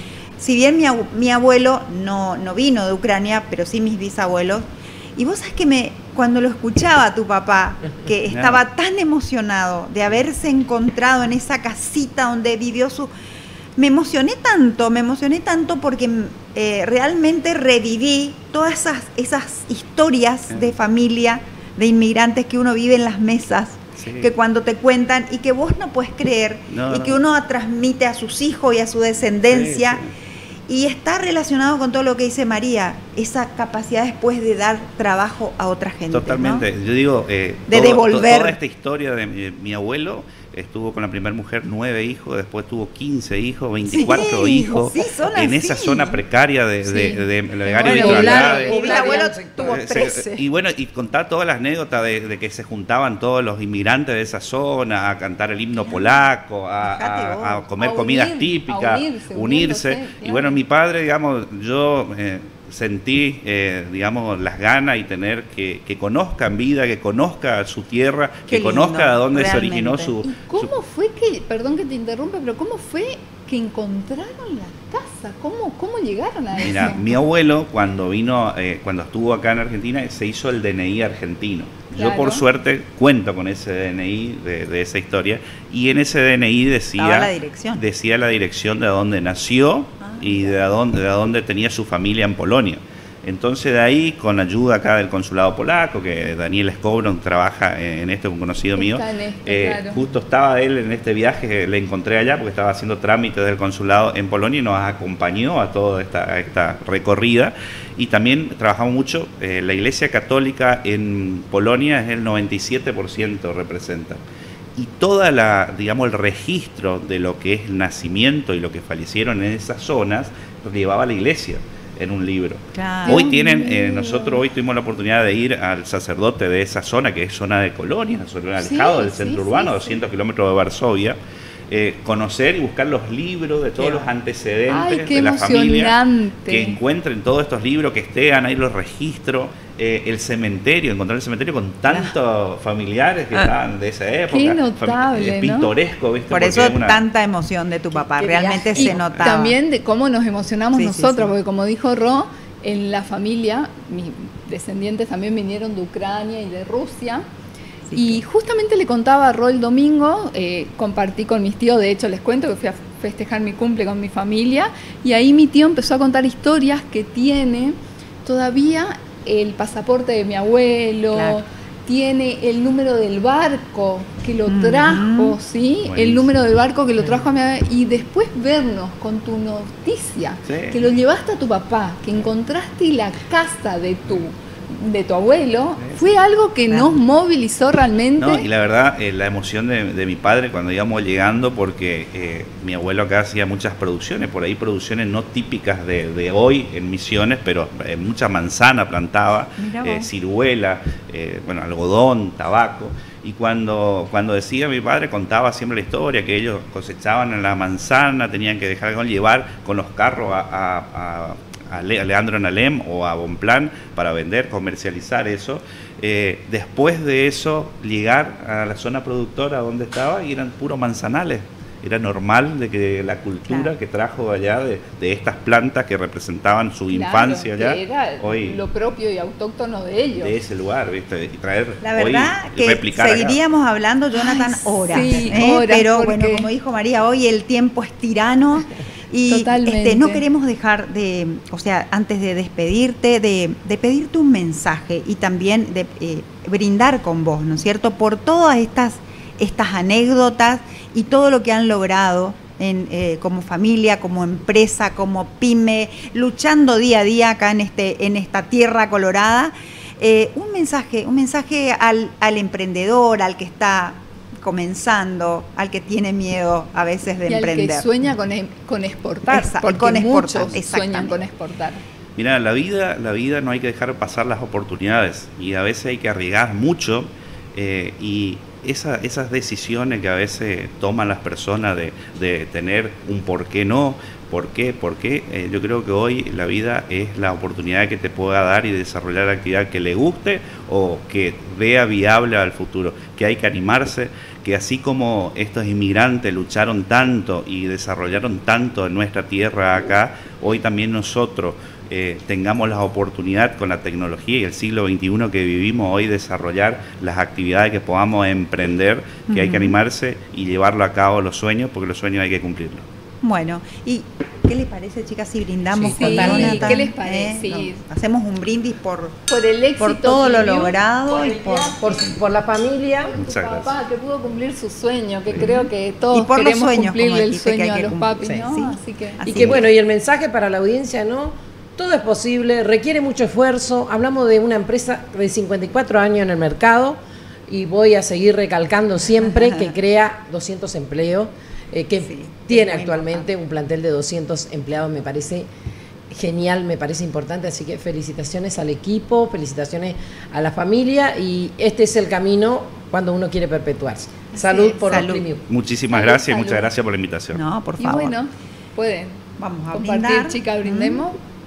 si bien mi, mi abuelo no, no vino de Ucrania, pero sí mis bisabuelos, y vos sabés que me, cuando lo escuchaba a tu papá, que estaba no. tan emocionado de haberse encontrado en esa casita donde vivió su... Me emocioné tanto, me emocioné tanto porque eh, realmente reviví todas esas, esas historias de familia, de inmigrantes que uno vive en las mesas, sí. que cuando te cuentan y que vos no puedes creer, no, y que uno transmite a sus hijos y a su descendencia... Sí, sí. Y está relacionado con todo lo que dice María, esa capacidad después de dar trabajo a otra gente. Totalmente. ¿No? Yo digo, eh, de todo, devolver. Toda esta historia de mi, mi abuelo, estuvo con la primera mujer nueve hijos, después tuvo quince hijos, veinticuatro sí, hijos, sí, en así. esa zona precaria de, sí. de, de, de Olegario bueno, Vitro de Andrades. Y mi abuelo tuvo trece. Y bueno, y contar todas las anécdotas de, de que se juntaban todos los inmigrantes de esa zona a cantar el himno polaco, a, a, a comer a unir, comidas típicas, a unirse. unirse. unirse. Y bueno, mi padre, digamos, yo... Eh, sentí, eh, digamos, las ganas y tener que, que conozca en vida, que conozca su tierra, Qué que conozca lindo, de dónde realmente. se originó su... ¿Y cómo su... fue que, perdón que te interrumpa, pero cómo fue que encontraron la casa? ¿Cómo, cómo llegaron a eso? Mira, mi abuelo cuando vino, eh, cuando estuvo acá en Argentina, se hizo el D N I argentino. Claro. Yo por suerte cuento con ese D N I de, de esa historia, y en ese D N I decía la dirección, decía la dirección de dónde nació ah, y de dónde, de dónde tenía su familia en Polonia. Entonces de ahí, con ayuda acá del consulado polaco, que Daniel Escobron trabaja en esto, un conocido mío, este, eh, claro. justo estaba él en este viaje, le encontré allá porque estaba haciendo trámites del consulado en Polonia y nos acompañó a toda esta, esta recorrida. Y también trabajamos mucho, eh, la Iglesia Católica en Polonia es el noventa y siete por ciento representa. Y toda la, digamos, el registro de lo que es el nacimiento y lo que fallecieron en esas zonas, lo llevaba la Iglesia en un libro. Claro. Hoy tienen, eh, nosotros hoy tuvimos la oportunidad de ir al sacerdote de esa zona, que es zona de Colonia, zona alejado sí, del centro sí, urbano, sí, doscientos sí. kilómetros de Varsovia, eh, conocer y buscar los libros de todos Qué los antecedentes Ay, de la familia, que encuentren todos estos libros, que estén ahí los registros, eh, el cementerio, encontrar el cementerio con tantos familiares que ah. estaban de esa época. Qué notable, es pintoresco, ¿no? ¿Viste? Por eso una... tanta emoción de tu papá, realmente se notaba. También de cómo nos emocionamos sí, nosotros, sí, sí. porque como dijo Ro, en la familia, mis descendientes también vinieron de Ucrania y de Rusia. Sí, y claro. justamente le contaba a Ro el domingo, eh, compartí con mis tíos, de hecho les cuento que fui a festejar mi cumple con mi familia, y ahí mi tío empezó a contar historias que tiene todavía el pasaporte de mi abuelo, claro. tiene el número del barco que lo trajo, mm-hmm. ¿sí? Buenísimo. El número del barco que lo trajo a mi abuelo, y después vernos con tu noticia, sí. que lo llevaste a tu papá, que encontraste la casa de tu de tu abuelo, sí. fue algo que claro. nos movilizó realmente. No, y la verdad, eh, la emoción de, de mi padre cuando íbamos llegando, porque eh, mi abuelo acá hacía muchas producciones, por ahí producciones no típicas de, de hoy en Misiones, pero eh, mucha manzana plantaba, eh, ciruela, eh, bueno, algodón, tabaco. Y cuando, cuando decía mi padre, contaba siempre la historia, que ellos cosechaban en la manzana, tenían que dejar de llevar con los carros a, a, a a, Le, a Leandro Nalem o a Bonplan para vender, comercializar eso. Eh, después de eso, llegar a la zona productora donde estaba y eran puros manzanales. Era normal de que la cultura claro. que trajo allá de, de estas plantas que representaban su claro, infancia allá, era hoy lo propio y autóctono de ellos. De ese lugar, ¿viste? Y traer la verdad hoy, que replicar seguiríamos acá. hablando, Jonathan, Ay, horas. Sí, ¿eh? horas Pero porque... bueno, como dijo María, hoy el tiempo es tirano. Y este, no queremos dejar de, o sea, antes de despedirte, de, de pedirte un mensaje y también de eh, brindar con vos, ¿no es cierto? Por todas estas, estas anécdotas y todo lo que han logrado en, eh, como familia, como empresa, como pyme, luchando día a día acá en, este, en esta tierra colorada. Eh, un mensaje, un mensaje al, al emprendedor, al que está comenzando, al que tiene miedo a veces de y emprender. Al que sueña con, con exportar, Esa, porque con exportar, muchos sueñan con exportar. Mira, la vida, la vida no hay que dejar pasar las oportunidades y a veces hay que arriesgar mucho eh, y esa, esas decisiones que a veces toman las personas de, de tener un por qué no, por qué, por qué, eh, yo creo que hoy la vida es la oportunidad que te pueda dar y desarrollar la actividad que le guste o que vea viable al futuro, que hay que animarse, que así como estos inmigrantes lucharon tanto y desarrollaron tanto en nuestra tierra acá, hoy también nosotros eh, tengamos la oportunidad con la tecnología y el siglo veintiuno que vivimos hoy desarrollar las actividades que podamos emprender, que uh-huh. hay que animarse y llevarlo a cabo los sueños, porque los sueños hay que cumplirlos. Bueno, ¿y qué les parece, chicas, si brindamos sí, con Jonathan? ¿Qué les parece? ¿Eh? Sí. No, hacemos un brindis por, por el éxito, por todo lo logrado por, y por, por, por la familia. Por su papá, que pudo cumplir su sueño, que sí. creo que todos y por queremos los sueños, cumplirle el sueño que a que los papis, sí, ¿no? Sí. Así que, y que bueno, y el mensaje para la audiencia, ¿no? Todo es posible, requiere mucho esfuerzo. Hablamos de una empresa de cincuenta y cuatro años en el mercado y voy a seguir recalcando siempre que crea doscientos empleos. Eh, que sí, tiene actualmente importante. Un plantel de doscientos empleados, me parece genial, me parece importante, así que felicitaciones al equipo, felicitaciones a la familia y este es el camino cuando uno quiere perpetuarse. Salud sí, por salud. Los Muchísimas salud, gracias, salud. Muchas gracias por la invitación. No, por favor. Y bueno, pueden vamos a compartir, brindar. Chicas, brindemos.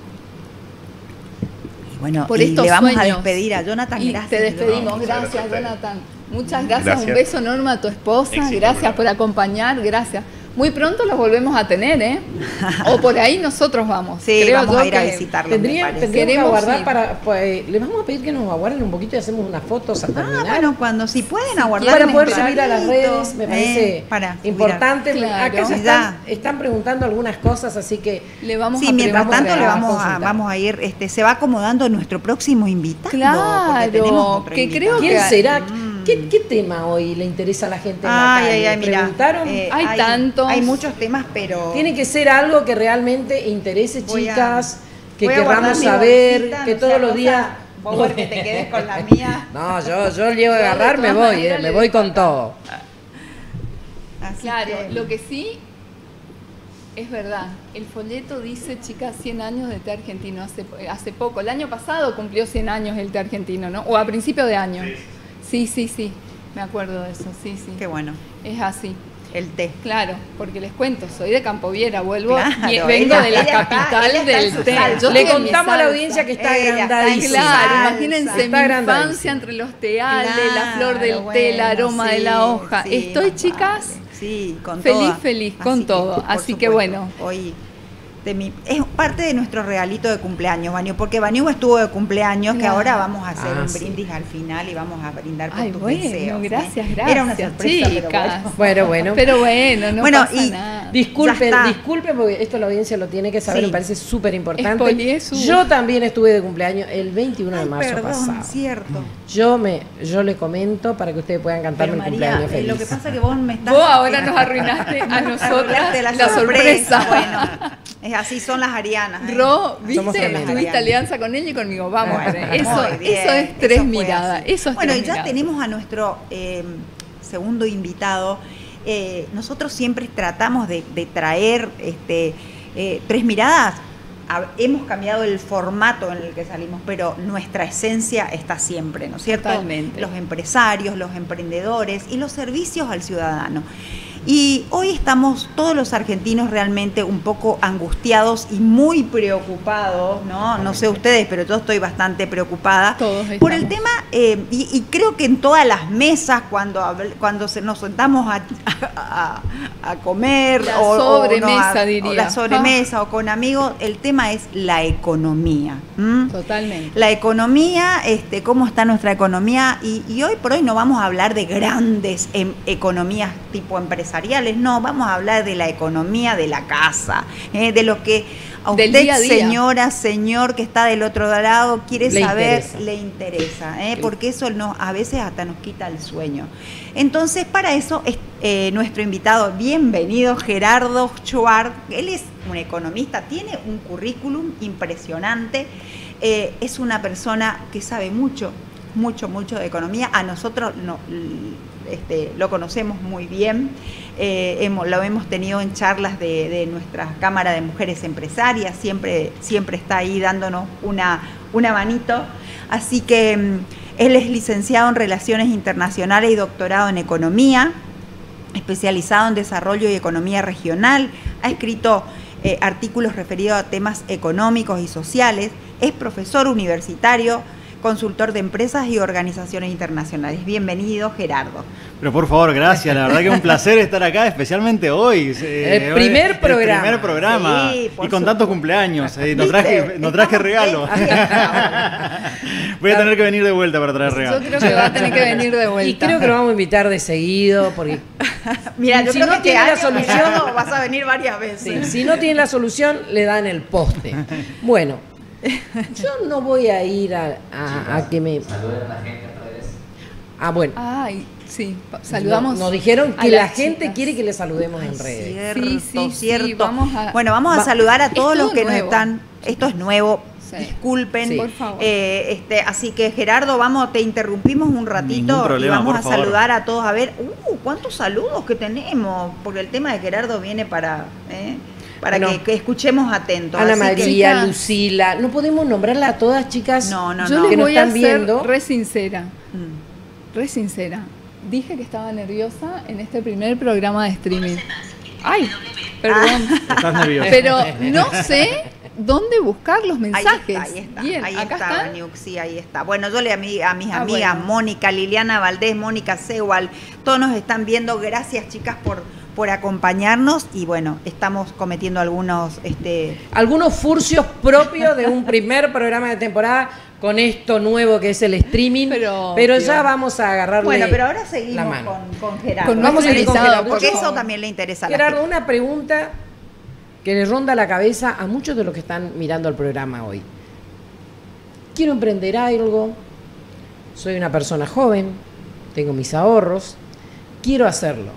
Y bueno, por y estos le vamos sueños. a despedir a Jonathan, y gracias. Te despedimos, no, gracias, gracias Jonathan. Muchas gracias. gracias, un beso enorme a tu esposa, Éxito, gracias bueno. por acompañar, gracias. Muy pronto los volvemos a tener, ¿eh? O por ahí nosotros vamos. Sí, Creo vamos yo a ir que a visitarlo. Tendría, tendríamos que Queremos aguardar ir. para, pues, le vamos a pedir que nos aguarden un poquito y hacemos unas fotos a terminar. Ah, bueno, cuando si pueden si aguardar. Para poder un subir a las redes, me parece eh, para importante. Claro. Acá se están, están preguntando algunas cosas, así que le vamos sí, a mientras preguntar. tanto le vamos a, vamos a ir, este, se va acomodando nuestro próximo invitado. Claro, que creo ¿quién que será? ¿Qué, ¿Qué tema hoy le interesa a la gente en la Ay, calle? ay, ay, mira, ¿Preguntaron? eh, hay, hay tantos. Hay muchos temas, pero Tiene que ser algo que realmente interese, Voy a- chicas, que voy a guardar queramos mi saber, bolsita, que no todos sea los cosa, días... vos ver que te quedes con la mía. No, yo, yo llego a Yo de agarrar, me todas voy, maneras eh, le me voy dejo con acá. todo. Así Claro, que- lo que sí es verdad, el folleto dice, chicas, cien años de té argentino, hace, hace poco, el año pasado cumplió cien años el té argentino, ¿no? O a principio de año. Sí, sí, sí, me acuerdo de eso, sí, sí. Qué bueno, Es así, el té. claro, porque les cuento, soy de Campo Viera, vuelvo, Claro, y vengo ella- de la ella está- capital ella está en del su té. salsa. Yo Le estoy en mi contamos a la salsa. audiencia que está Ella está agrandadísima. Claro, Salsa. imagínense Está mi agrandadísima. infancia entre los teales, la Claro, flor del té, bueno, el aroma de sí, la hoja. sí, Estoy, más chicas, vale. Sí, con feliz, toda. feliz, con Así que, todo. por Así que supuesto, bueno. Hoy de mi, es parte de nuestro regalito de cumpleaños, Baniu, porque Baniu estuvo de cumpleaños, que Claro. ahora vamos a hacer Ah, un sí. brindis al final y vamos a brindar por Ay, tus bueno, deseos. ¿eh? gracias, gracias. Era una sorpresa, pero chicas. bueno. Bueno, bueno. Pero bueno, no Bueno, pasa y nada. Disculpen, Ya está. disculpen porque esto la audiencia lo tiene que saber, Sí. me parece súper importante. Expolié su- Yo también estuve de cumpleaños el veintiuno de Ay, marzo perdón, pasado. cierto. Yo me, yo le comento para que ustedes puedan cantarme Pero el María, cumpleaños eh, feliz. lo que pasa es que vos me estás... Vos ahora nos arruinaste a nosotras Arruinaste la, la, sorpresa. sorpresa. Bueno, es así son las arianas. ¿eh? Ro, Somos viste, tremendas. tuviste alianza con ella y conmigo. Vamos, Bueno, Tere. muy eso, bien, eso es tres eso fue miradas. así. Eso es bueno, tres y ya miradas. tenemos a nuestro eh, segundo invitado. Eh, nosotros siempre tratamos de, de traer este, eh, tres miradas. A- hemos cambiado el formato en el que salimos, pero nuestra esencia está siempre, ¿no es cierto? Totalmente. Los empresarios, los emprendedores y los servicios al ciudadano. Y hoy estamos todos los argentinos realmente un poco angustiados y muy preocupados, ¿no? No sé ustedes, pero yo estoy bastante preocupada Todos por el estamos. tema, eh, y, y creo que en todas las mesas, cuando, cuando se, nos sentamos a, a, a comer, La o, sobremesa, o no, a, diría. o la sobremesa, ah. o con amigos, el tema es la economía. ¿Mm? Totalmente. La economía, este, cómo está nuestra economía, y, y hoy por hoy no vamos a hablar de grandes em, economías tipo empresariales, no, vamos a hablar de la economía de la casa, eh, de lo que a Del usted, día a día. señora, señor que está del otro lado, quiere Le saber, interesa. le interesa, eh, porque eso nos, a veces hasta nos quita el sueño. Entonces, para eso, es, eh, nuestro invitado, bienvenido, Gerardo Schwartz. Él es un economista, tiene un currículum impresionante, eh, es una persona que sabe mucho, mucho, mucho de economía. A nosotros no, este, lo conocemos muy bien, eh, hemos, lo hemos tenido en charlas de, de nuestra Cámara de Mujeres Empresarias, siempre, siempre está ahí dándonos una, una manito. Así que mm, él es licenciado en Relaciones Internacionales y doctorado en Economía, especializado en Desarrollo y Economía Regional, ha escrito eh, artículos referidos a temas económicos y sociales, es profesor universitario, consultor de empresas y organizaciones internacionales. Bienvenido, Gerardo. Pero por favor, gracias. La verdad que es un placer estar acá, especiamente hoy. El primer el programa. primer programa. Sí, y por con tantos supuesto. cumpleaños. Eh, no ¿Viste? traje, no traje regalo. Ahí está. Voy a tener que venir de vuelta para traer Yo regalo. creo que va a tener que venir de vuelta. Y creo que lo vamos a invitar de seguido, porque Mira, yo Si creo no que tiene este la año, solución- Gerardo, vas a venir varias veces. sí, si no tiene la solución, le dan el poste. Bueno, yo no voy a ir a, a, a que me... Saluden a la gente en redes. Ah, bueno. Ay, sí, pa- saludamos. Nos, nos dijeron a que la las gente chicas. quiere que le saludemos en redes. Cierto, Sí, sí, sí, cierto. vamos a- bueno, vamos a Va- saludar a Es todos los todo que nos nuevo. están. Esto es nuevo. Sí. Disculpen, Sí. Por favor. Eh, este, así que Gerardo, vamos, te interrumpimos un ratito Ningún problema, y vamos por a favor. saludar a todos. A ver, uh, cuántos saludos que tenemos, porque el tema de Gerardo viene para, eh, para Bueno. que, que escuchemos atentos. Ana Así que- María, chicas- Lucila, no podemos nombrarla a todas, chicas. No, no, Yo no. les que nos voy a están ser viendo. re sincera, Mm. re sincera. Dije que estaba nerviosa en este primer programa de streaming. Ay, perdón. Estás nervioso. Pero no sé dónde buscar los Ahí mensajes. está, ahí está, Bien, ahí acá está, están. Niux, sí, ahí está. Bueno, yo le a, mi- a mis Ah, amigas bueno. Mónica, Liliana Valdés, Mónica Sewal, todos nos están viendo. Gracias, chicas, por, por acompañarnos. Y bueno, estamos cometiendo algunos, este, Algunos furcios propios de un primer programa de temporada con esto nuevo que es el streaming. Pero- Pero, ya vamos a agarrarle bueno, pero ahora la seguimos mano. con, con Gerardo. Con Vamos a seguir con Gerardo, Gerardo. porque Yo- eso también le interesa a la Gerardo, gente. una pregunta que le ronda la cabeza a muchos de los que están mirando el programa hoy. Quiero emprender algo, soy una persona joven, tengo mis ahorros, quiero hacerlo.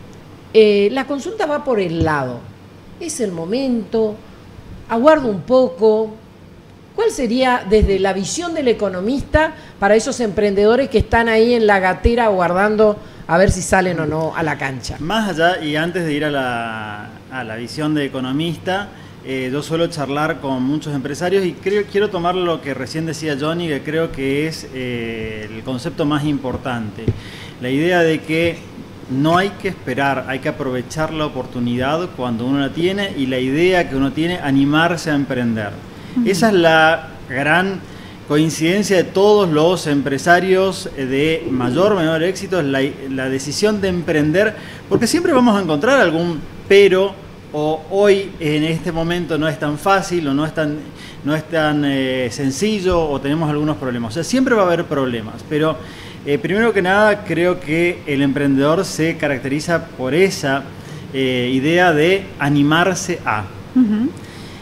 Eh, la consulta va por el lado. Es el momento, aguardo un poco. ¿Cuál sería desde la visión del economista para esos emprendedores que están ahí en la gatera aguardando a ver si salen o no a la cancha? Más allá, y antes de ir a la, a la visión de economista, eh, yo suelo charlar con muchos empresarios y creo, quiero tomar lo que recién decía Johnny, que creo que es eh, el concepto más importante. La idea de que no hay que esperar, hay que aprovechar la oportunidad cuando uno la tiene y la idea que uno tiene, animarse a emprender. Esa es la gran coincidencia de todos los empresarios de mayor o menor éxito, es la, la decisión de emprender, porque siempre vamos a encontrar algún pero, o hoy en este momento no es tan fácil, o no es tan, no es tan eh, sencillo, o tenemos algunos problemas. O sea, siempre va a haber problemas, pero eh, primero que nada creo que el emprendedor se caracteriza por esa eh, idea de animarse a. Ujú.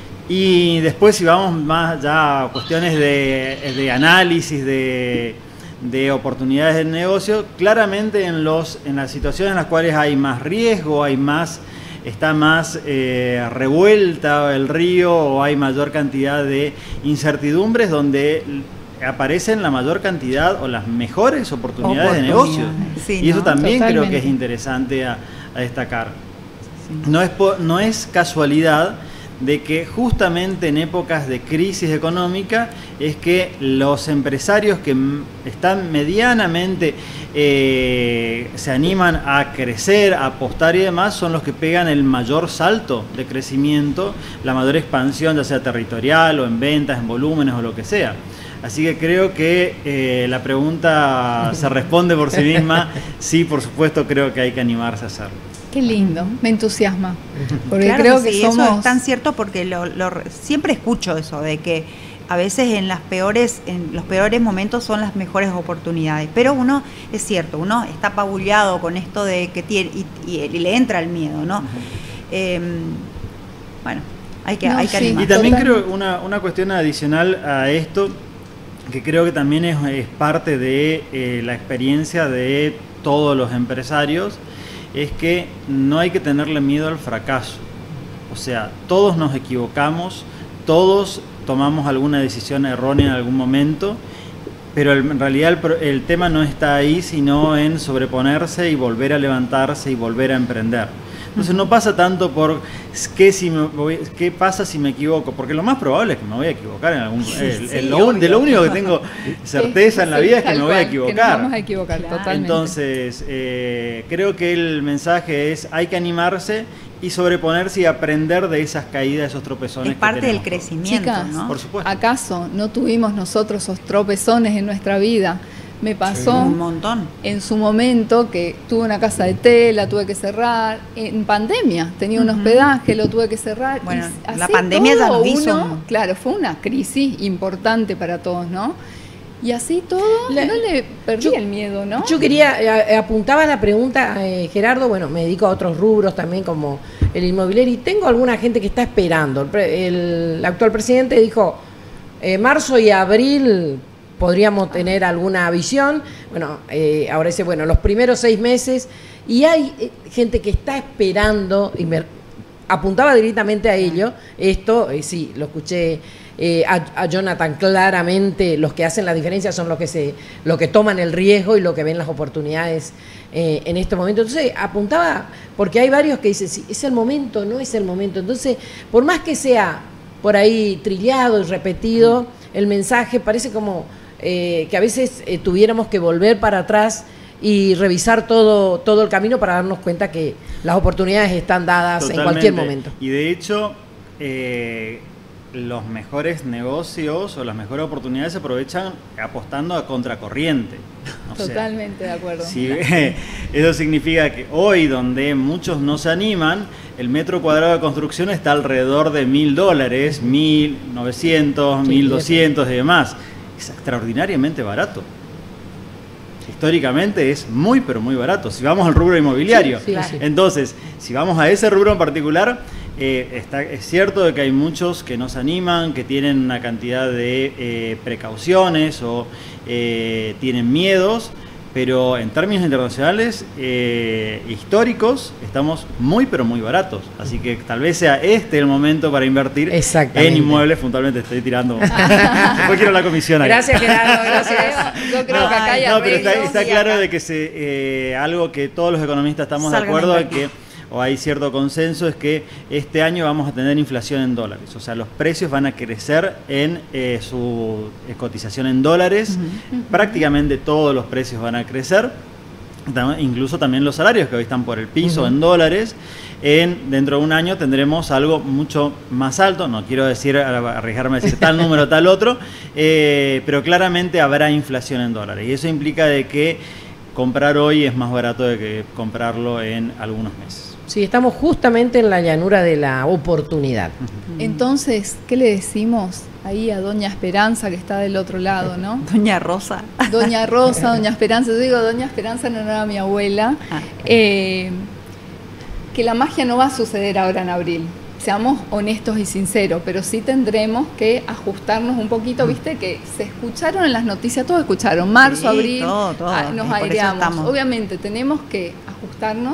Y después, si vamos más ya a cuestiones de, de análisis de, de oportunidades del negocio, claramente en, los, en las situaciones en las cuales hay más riesgo, hay más, está más eh, revuelta el río o hay mayor cantidad de incertidumbres, donde aparecen la mayor cantidad o las mejores oportunidades, de negocio. Oportunidades, sí, y eso ¿no? también creo Totalmente. que es interesante a, a destacar. No es, po- no es casualidad de que justamente en épocas de crisis económica es que los empresarios que están medianamente eh, se animan a crecer, a apostar y demás, son los que pegan el mayor salto de crecimiento, la mayor expansión, ya sea territorial o en ventas, en volúmenes o lo que sea. Así que creo que eh, la pregunta se responde por sí misma. Sí, por supuesto, creo que hay que animarse a hacerlo. Qué lindo, me entusiasma. Porque claro creo que, que sí, somos... eso es tan cierto porque lo, lo, siempre escucho eso, de que a veces en las peores, en los peores momentos son las mejores oportunidades. Pero uno, es cierto, uno está apabullado con esto de que tiene, y, y, y le entra el miedo, ¿no? Uh-huh. eh, bueno, hay que, no, hay que sí. animar. Y también creo una, una cuestión adicional a esto, que creo que también es, es parte de eh, la experiencia de todos los empresarios, es que no hay que tenerle miedo al fracaso. O sea, todos nos equivocamos, todos tomamos alguna decisión errónea en algún momento, pero el, en realidad el, el tema no está ahí, sino en sobreponerse y volver a levantarse y volver a emprender. Entonces no pasa tanto por qué, si me voy, qué pasa si me equivoco, porque lo más probable es que me voy a equivocar en algún sí, el, el, lo, de lo único que tengo certeza en la vida es que me voy a equivocar. Que nos vamos a equivocar, claro. Totalmente. Entonces eh, creo que el mensaje es hay que animarse y sobreponerse y aprender de esas caídas, esos tropezones. Es parte que del crecimiento, Chicas, ¿no? Por supuesto. ¿Acaso no tuvimos nosotros esos tropezones en nuestra vida? Me pasó sí, un montón. En su momento que tuve una casa de tela, tuve que cerrar. En pandemia tenía un hospedaje, lo tuve que cerrar. Bueno, la pandemia ya nos hizo. Uno, claro, fue una crisis importante para todos, ¿no? Y así todo, la, no le perdí yo, el miedo, ¿no? Yo quería, eh, apuntaba la pregunta, eh, Gerardo, bueno, me dedico a otros rubros también como el inmobiliario y tengo alguna gente que está esperando. El, el actual presidente dijo, eh, marzo y abril podríamos tener alguna visión. Bueno, eh, ahora dice, bueno, los primeros seis meses y hay eh, gente que está esperando y me apuntaba directamente a ello. Esto, eh, sí, lo escuché eh, a, a Jonathan claramente, los que hacen la diferencia son los que se, los que toman el riesgo y los que ven las oportunidades eh, en este momento. Entonces apuntaba, porque hay varios que dicen, sí, es el momento, no es el momento. Entonces, por más que sea por ahí trillado y repetido, el mensaje parece como eh, que a veces eh, tuviéramos que volver para atrás y revisar todo, todo el camino para darnos cuenta que las oportunidades están dadas Totalmente. En cualquier momento. Y de hecho, eh, los mejores negocios o las mejores oportunidades se aprovechan apostando a contracorriente. O Totalmente sea, de acuerdo. Si, eh, eso significa que hoy, donde muchos no se animan, el metro cuadrado de construcción está alrededor de mil dólares, mil novecientos, mil doscientos y demás. Es extraordinariamente barato. Históricamente es muy, pero muy barato. Si vamos al rubro inmobiliario. Sí, sí, sí. Entonces, si vamos a ese rubro en particular, eh, está, es cierto de que hay muchos que no se animan, que tienen una cantidad de eh, precauciones o eh, tienen miedos, pero en términos internacionales, eh, históricos, estamos muy, pero muy baratos. Así que tal vez sea este el momento para invertir en inmuebles. Puntualmente estoy tirando. Después quiero la comisión ahí. Gracias, Gerardo. Gracias. Yo creo no, que acá hay No, pero está, está claro acá. de que se, eh, algo que todos los economistas estamos Salgan de acuerdo en que, o hay cierto consenso, es que este año vamos a tener inflación en dólares. O sea, los precios van a crecer en eh, su cotización en dólares. Uh-huh. Prácticamente todos los precios van a crecer. Incluso también los salarios que hoy están por el piso uh-huh. en dólares. En, dentro de un año tendremos algo mucho más alto. No quiero decir, arriesgarme a decir tal número o tal otro. Eh, pero claramente habrá inflación en dólares. Y eso implica de que comprar hoy es más barato de que comprarlo en algunos meses. Sí, estamos justamente en la llanura de la oportunidad. Entonces, ¿qué le decimos ahí a Doña Esperanza que está del otro lado, no? Doña Rosa. Doña Rosa, Doña Esperanza. Yo digo, Doña Esperanza no era mi abuela. Ah. Eh, que la magia no va a suceder ahora en abril. Seamos honestos y sinceros, pero sí tendremos que ajustarnos un poquito, viste que se escucharon en las noticias, todos escucharon, marzo, sí, abril, todo, todo. Ah, nos aireamos. Obviamente tenemos que ajustarnos,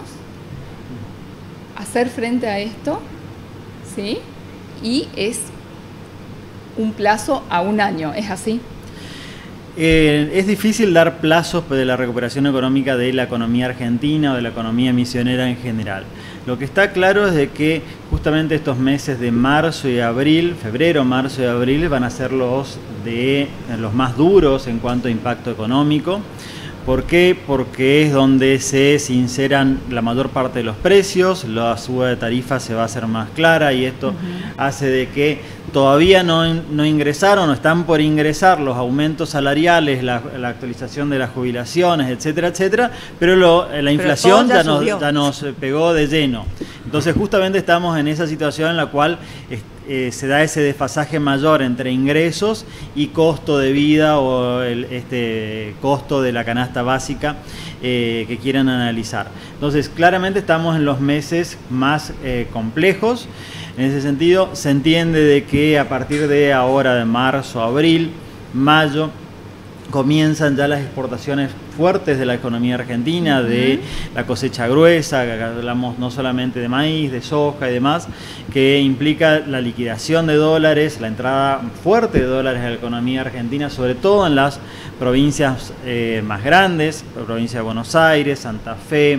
hacer frente a esto, ¿sí? Y es un plazo a un año, ¿es así? Eh, es difícil dar plazos de la recuperación económica de la economía argentina o de la economía misionera en general. Lo que está claro es de que justamente estos meses de marzo y abril, febrero, marzo y abril, van a ser los, de, los más duros en cuanto a impacto económico. ¿Por qué? Porque es donde se sinceran la mayor parte de los precios, la suba de tarifas se va a hacer más clara y esto uh-huh. hace de que todavía no, no ingresaron o están por ingresar los aumentos salariales, la, la actualización de las jubilaciones, etcétera, etcétera, pero lo, la inflación ya, ya, nos, ya nos pegó de lleno. Entonces justamente estamos en esa situación en la cual eh, se da ese desfasaje mayor entre ingresos y costo de vida o el este costo de la canasta básica eh, que quieran analizar. Entonces claramente estamos en los meses más eh, complejos. En ese sentido se entiende de que a partir de ahora, de marzo, abril, mayo, comienzan ya las exportaciones fuertes de la economía argentina, uh-huh. de la cosecha gruesa, hablamos no solamente de maíz, de soja y demás, que implica la liquidación de dólares, la entrada fuerte de dólares a la economía argentina, sobre todo en las provincias eh, más grandes, la provincia de Buenos Aires, Santa Fe,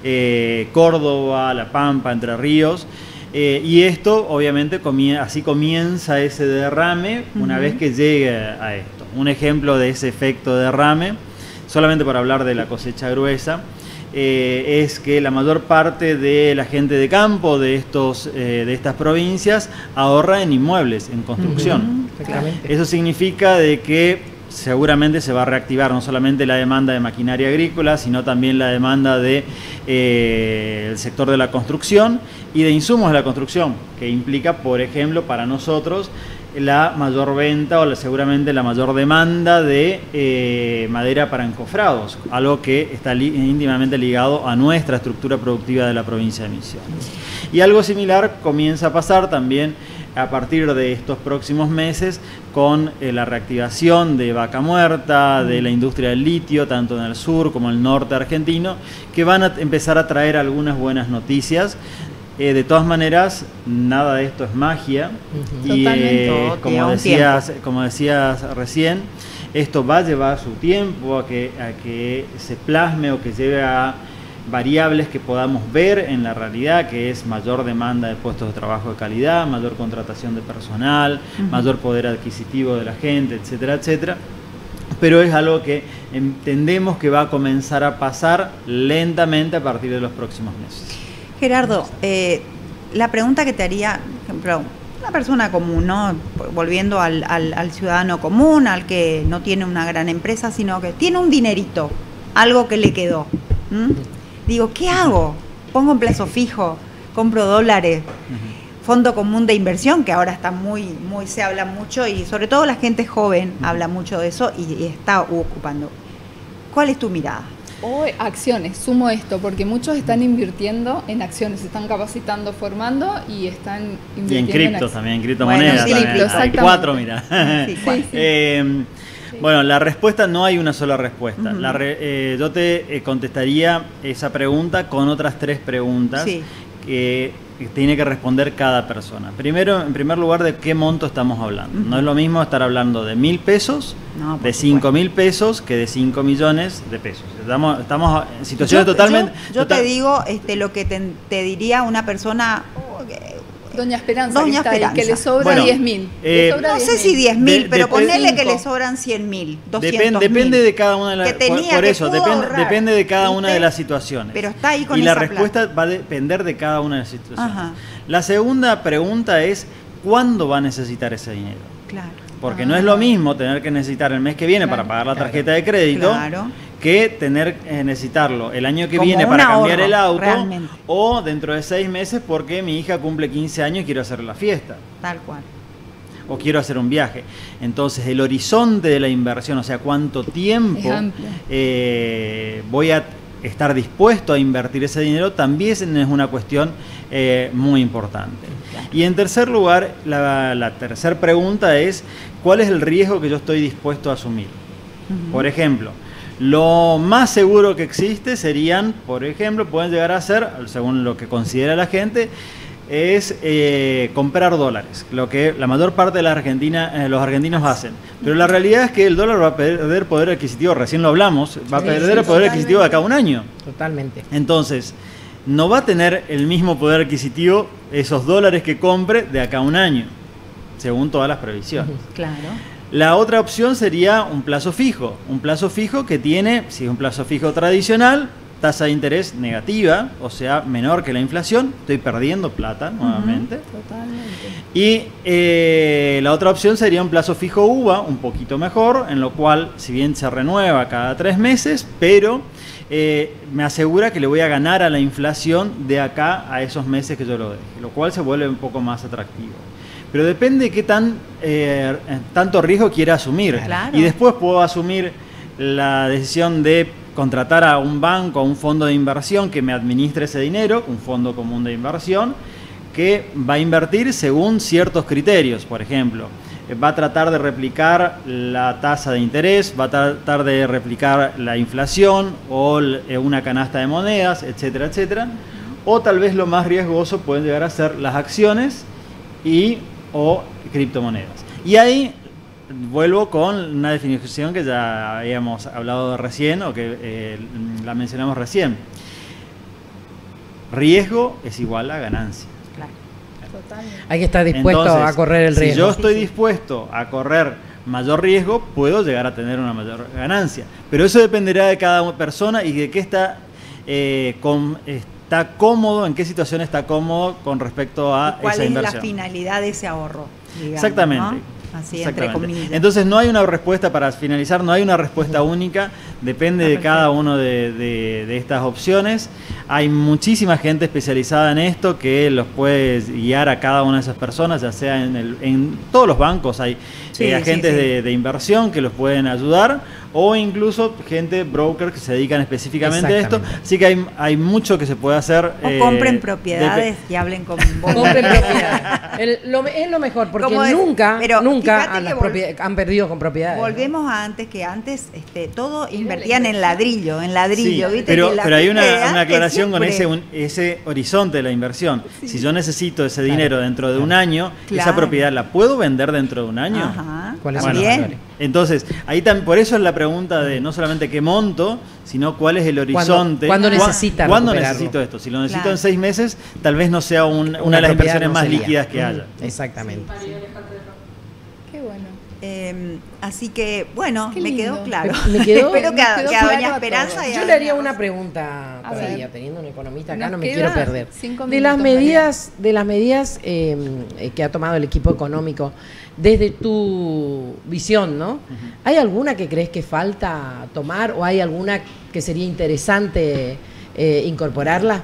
eh, Córdoba, La Pampa, Entre Ríos. Eh, y esto, obviamente, comie así comienza ese derrame una uh-huh. vez que llegue a esto. Un ejemplo de ese efecto de derrame, solamente por hablar de la cosecha gruesa, eh, es que la mayor parte de la gente de campo de, estos, eh, de estas provincias ahorra en inmuebles, en construcción. Uh-huh. Eso significa de que seguramente se va a reactivar no solamente la demanda de maquinaria agrícola, sino también la demanda del de, eh, sector de la construcción y de insumos de la construcción, que implica, por ejemplo, para nosotros la mayor venta o la, seguramente la mayor demanda de eh, madera para encofrados, algo que está li íntimamente ligado a nuestra estructura productiva de la provincia de Misiones. Y algo similar comienza a pasar también a partir de estos próximos meses con eh, la reactivación de Vaca Muerta, de la industria del litio, tanto en el sur como en el norte argentino, que van a empezar a traer algunas buenas noticias. Eh, de todas maneras, nada de esto es magia. Uh-huh. Y eh, como, decías, como decías recién, esto va a llevar su tiempo a que, a que se plasme o que lleve a variables que podamos ver en la realidad, que es mayor demanda de puestos de trabajo de calidad, mayor contratación de personal, uh-huh. mayor poder adquisitivo de la gente, etcétera, etcétera. Pero es algo que entendemos que va a comenzar a pasar lentamente a partir de los próximos meses. Gerardo, eh, la pregunta que te haría, por ejemplo, una persona común, ¿no? Volviendo al, al, al ciudadano común, al que no tiene una gran empresa, sino que tiene un dinerito, algo que le quedó. ¿Mm? Digo, ¿qué hago? Pongo en plazo fijo, compro dólares, uh-huh. fondo común de inversión, que ahora está muy, muy, se habla mucho, y sobre todo la gente joven uh-huh. habla mucho de eso y, y está ocupando. ¿Cuál es tu mirada? O acciones, sumo esto, porque muchos están invirtiendo en acciones, se están capacitando, formando y están invirtiendo y en cripto en también, en criptomonedas. Bueno, cripto, hay cuatro, mira. Sí, sí, sí. eh, Bueno, la respuesta, no hay una sola respuesta. Uh-huh. la re, eh, yo te eh, contestaría esa pregunta con otras tres preguntas sí. que, que tiene que responder cada persona. Primero, en primer lugar, ¿de qué monto estamos hablando? Uh-huh. No es lo mismo estar hablando de mil pesos, no, de cinco mil pesos, que de cinco millones de pesos. Estamos, estamos en situaciones yo, totalmente... Yo, yo total... te digo este, lo que te, te diría una persona... Doña Esperanza, Doña que, está Esperanza. Ahí, que le sobra bueno, diez mil. Eh, no sé si diez mil, pero ponele que le cinco. sobran cien mil, doscientos Depende, depende de cada una de las... Por, por eso, depende, ahorrar, depende de cada ¿viste? una de las situaciones. Pero está ahí con y la esa respuesta plata. va a depender de cada una de las situaciones. Ajá. La segunda pregunta es, ¿cuándo va a necesitar ese dinero? Claro. Porque ah. no es lo mismo tener que necesitar el mes que viene claro, para pagar la claro, tarjeta de crédito claro. que tener eh, necesitarlo el año que Como viene para cambiar ahorro, el auto realmente. O dentro de seis meses porque mi hija cumple quince años y quiero hacer la fiesta. Tal cual. O quiero hacer un viaje. Entonces el horizonte de la inversión, o sea, cuánto tiempo eh, voy a estar dispuesto a invertir ese dinero, también es una cuestión eh, muy importante. Y en tercer lugar, la, la tercera pregunta es, ¿cuál es el riesgo que yo estoy dispuesto a asumir? Uh-huh. Por ejemplo, lo más seguro que existe serían, por ejemplo, pueden llegar a ser, según lo que considera la gente, es eh, comprar dólares, lo que la mayor parte de la Argentina, eh, los argentinos hacen. Pero la realidad es que el dólar va a perder poder adquisitivo, recién lo hablamos, va a sí, perder sí, el poder adquisitivo de acá a un año. Totalmente. Entonces, no va a tener el mismo poder adquisitivo esos dólares que compre de acá a un año, según todas las previsiones. Claro. La otra opción sería un plazo fijo, un plazo fijo que tiene, si es un plazo fijo tradicional, tasa de interés negativa, o sea, menor que la inflación, estoy perdiendo plata nuevamente. Uh-huh. Totalmente. Y eh, la otra opción sería un plazo fijo U V A, un poquito mejor, en lo cual, si bien se renueva cada tres meses, pero eh, me asegura que le voy a ganar a la inflación de acá a esos meses que yo lo deje, lo cual se vuelve un poco más atractivo. Pero depende de qué tan, eh, tanto riesgo quiera asumir. Claro. Y después puedo asumir la decisión de contratar a un banco, a un fondo de inversión que me administre ese dinero, un fondo común de inversión, que va a invertir según ciertos criterios. Por ejemplo, va a tratar de replicar la tasa de interés, va a tratar de replicar la inflación o una canasta de monedas, etcétera, etcétera. O tal vez lo más riesgoso pueden llegar a ser las acciones y o criptomonedas. Y ahí vuelvo con una definición que ya habíamos hablado recién o que eh, la mencionamos recién. Riesgo es igual a ganancia. Claro. Totalmente. Hay que estar dispuesto Entonces, a correr el riesgo. Si yo estoy Sí, sí. dispuesto a correr mayor riesgo, puedo llegar a tener una mayor ganancia. Pero eso dependerá de cada persona y de qué está, eh, con, está cómodo, en qué situación está cómodo con respecto a ¿Cuál esa es inversión. la finalidad de ese ahorro? Digamos, Exactamente. ¿no? Así, entre Exactamente. comillas. Entonces no hay una respuesta, para finalizar, no hay una respuesta única, depende de cada uno de, de, de estas opciones. Hay muchísima gente especializada en esto que los puede guiar a cada una de esas personas, ya sea en, el, en todos los bancos hay Sí, eh, agentes sí, sí. De, de inversión que los pueden ayudar, o incluso gente, broker, que se dedican específicamente a esto. Exactamente. Así que hay, hay mucho que se puede hacer. O eh, compren depe- propiedades y hablen con vos. Compren propiedades. El- lo- es lo mejor, porque Como es, nunca, pero nunca fíjate a las que vol- propiedades- han perdido con propiedades. ¿no? Volvemos a antes, que antes este, todo Era invertían la en inversión. ladrillo, en ladrillo. Sí, ¿viste? pero, Que la pero hay gente de una, una antes aclaración con ese, siempre- un- ese horizonte de la inversión. Sí. Si yo necesito ese Claro. dinero dentro de un año, esa Claro. propiedad la puedo vender dentro de un año. Ajá, ¿Cuáles son los también. valores? Entonces, ahí tam- por eso es la pregunta de no solamente qué monto, sino cuál es el horizonte. ¿Cuándo Cuá- necesita ¿Cuándo recuperarlo? necesito esto? Si lo necesito Claro. en seis meses, tal vez no sea un- una, Una de las propiedad inversiones no más sería. líquidas que Mm, haya. Exactamente. Qué bueno. Eh, así que, bueno, Qué me lindo. quedó claro. Me quedó- Espero que, a- nos quedó que a claro Doña a Esperanza todos. y a Yo le haría Doña una Rosa. pregunta A todavía, ver. teniendo un economista acá, Nos no me quedan quiero perder. cinco De las minutos, medidas, de las medidas eh, eh, que ha tomado el equipo económico, desde tu visión, ¿no? ¿Hay alguna que crees que falta tomar o hay alguna que sería interesante eh, incorporarla?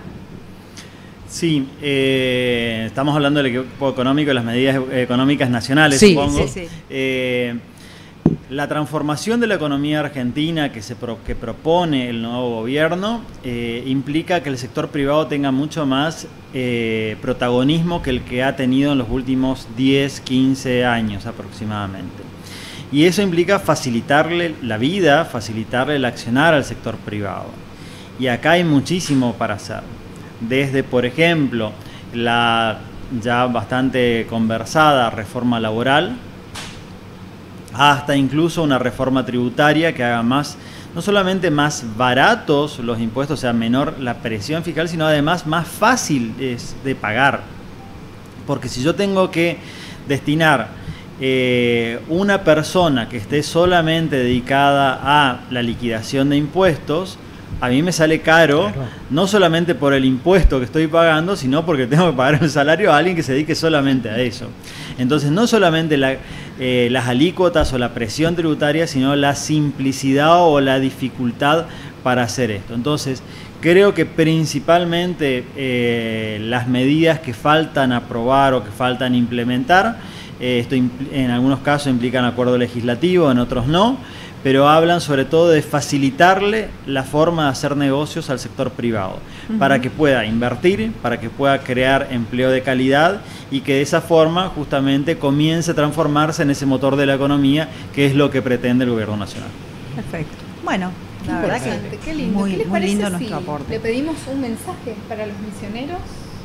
Sí, eh, estamos hablando del equipo económico y las medidas económicas nacionales, Sí, supongo. sí, sí. Eh, la transformación de la economía argentina que, se pro- que propone el nuevo gobierno eh, implica que el sector privado tenga mucho más eh, protagonismo que el que ha tenido en los últimos diez, quince años aproximadamente. Y eso implica facilitarle la vida, facilitarle el accionar al sector privado. Y acá hay muchísimo para hacer. Desde, por ejemplo, la ya bastante conversada reforma laboral, hasta incluso una reforma tributaria que haga más, no solamente más baratos los impuestos, o sea, menor la presión fiscal, sino además más fácil es de pagar. Porque si yo tengo que destinar eh, una persona que esté solamente dedicada a la liquidación de impuestos, a mí me sale caro, Claro. no solamente por el impuesto que estoy pagando, sino porque tengo que pagar el salario a alguien que se dedique solamente a eso. Entonces, no solamente la, eh, las alícuotas o la presión tributaria, sino la simplicidad o la dificultad para hacer esto. Entonces, creo que principalmente eh, las medidas que faltan aprobar o que faltan implementar, eh, esto impl- en algunos casos implican acuerdo legislativo, en otros no, pero hablan sobre todo de facilitarle la forma de hacer negocios al sector privado, uh-huh, para que pueda invertir, para que pueda crear empleo de calidad y que de esa forma justamente comience a transformarse en ese motor de la economía, que es lo que pretende el gobierno nacional. Perfecto. Bueno, Qué la verdad interesante, que qué lindo. muy, ¿Qué les muy parece lindo si nuestro aporte. le pedimos un mensaje para los misioneros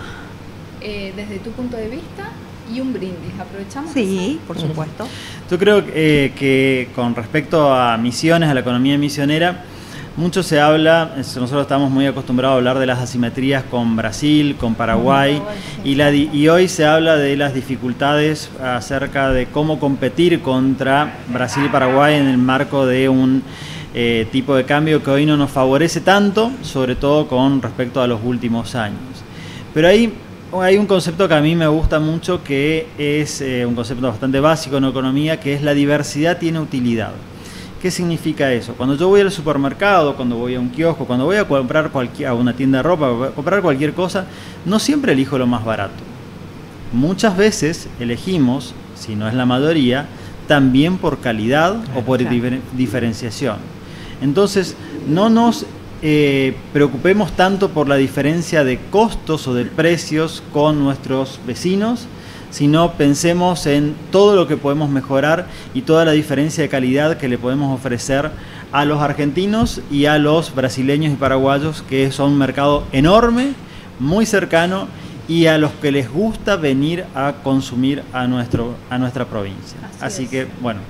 eh, desde tu punto de vista y un brindis? ¿Aprovechamos? Sí, por supuesto. Yo creo eh, que con respecto a misiones, a la economía misionera, mucho se habla, nosotros estamos muy acostumbrados a hablar de las asimetrías con Brasil, con Paraguay, y, la, y hoy se habla de las dificultades acerca de cómo competir contra Brasil y Paraguay en el marco de un eh, tipo de cambio que hoy no nos favorece tanto, sobre todo con respecto a los últimos años. Pero ahí hay un concepto que a mí me gusta mucho, que es eh, un concepto bastante básico en economía, que es la diversidad tiene utilidad. ¿Qué significa eso? Cuando yo voy al supermercado, cuando voy a un kiosco, cuando voy a comprar cualquier, a una tienda de ropa, a comprar cualquier cosa, no siempre elijo lo más barato. Muchas veces elegimos, si no es la mayoría, también por calidad o por difer diferenciación. Entonces, no nos eh, preocupemos tanto por la diferencia de costos o de precios con nuestros vecinos, sino pensemos en todo lo que podemos mejorar y toda la diferencia de calidad que le podemos ofrecer a los argentinos y a los brasileños y paraguayos, que son un mercado enorme, muy cercano, y a los que les gusta venir a consumir a, nuestro, a nuestra provincia. Así, Así que, bueno,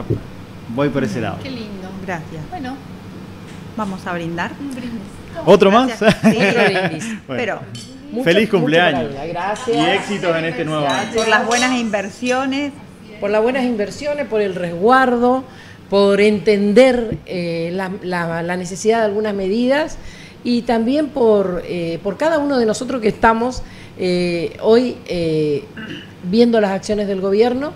voy por ese lado. Qué lindo. Gracias. Bueno, vamos a brindar. un brindis. ¿Otro más? Sí, Otro brindis. Bueno. Pero Mucho, Feliz mucho cumpleaños. para ella. Gracias. Y éxitos en este nuevo año. por las buenas inversiones. Por las buenas inversiones, por el resguardo, por entender eh, la, la, la necesidad de algunas medidas y también por, eh, por cada uno de nosotros que estamos eh, hoy eh, viendo las acciones del gobierno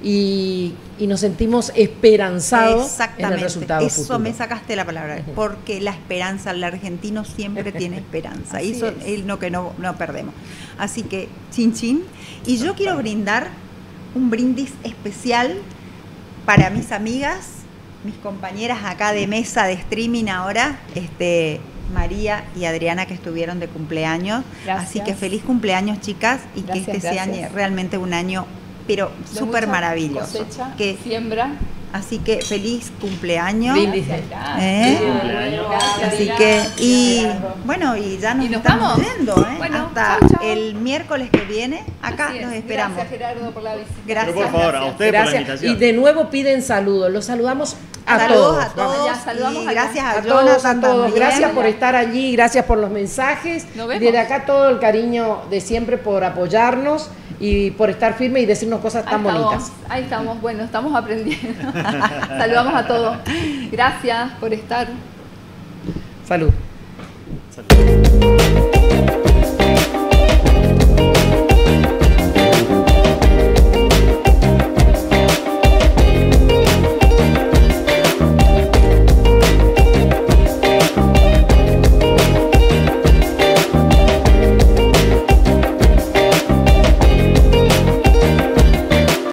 y, y nos sentimos esperanzados en el resultado eso futuro. me sacaste la palabra, porque la esperanza, el argentino siempre tiene esperanza, y eso es. es lo que no, no perdemos. Así que, chin chin, y yo quiero brindar un brindis especial para mis amigas, mis compañeras acá de mesa de streaming ahora, este, María y Adriana, que estuvieron de cumpleaños. Gracias. Así que feliz cumpleaños, chicas, y Gracias, que este sea gracias. realmente un año, pero De súper mucha maravilloso. cosecha, Que, siembra. así que feliz cumpleaños. Brindis. ¿Eh? Cumpleaños. Gracias, Así gracias. que, y bueno, y ya nos, ¿Y nos estamos vamos? yendo, ¿eh? Bueno, hasta chau, chau. el miércoles que viene, acá Así es. nos esperamos. Gracias, Gerardo, por la visita. Gracias. Pero por favor, a ustedes por la Gracias. invitación. Y de nuevo piden saludos. Los saludamos a Saludos todos. a todos, Ya, saludamos y acá. gracias a, A todos, Jonathan a todos. también. Gracias por estar allí, gracias por los mensajes. Nos vemos. Desde acá todo el cariño de siempre por apoyarnos y por estar firme y decirnos cosas tan Ahí estamos, bonitas. ahí estamos, bueno, estamos aprendiendo. Saludamos a todos. Gracias por estar. Salud. Salud.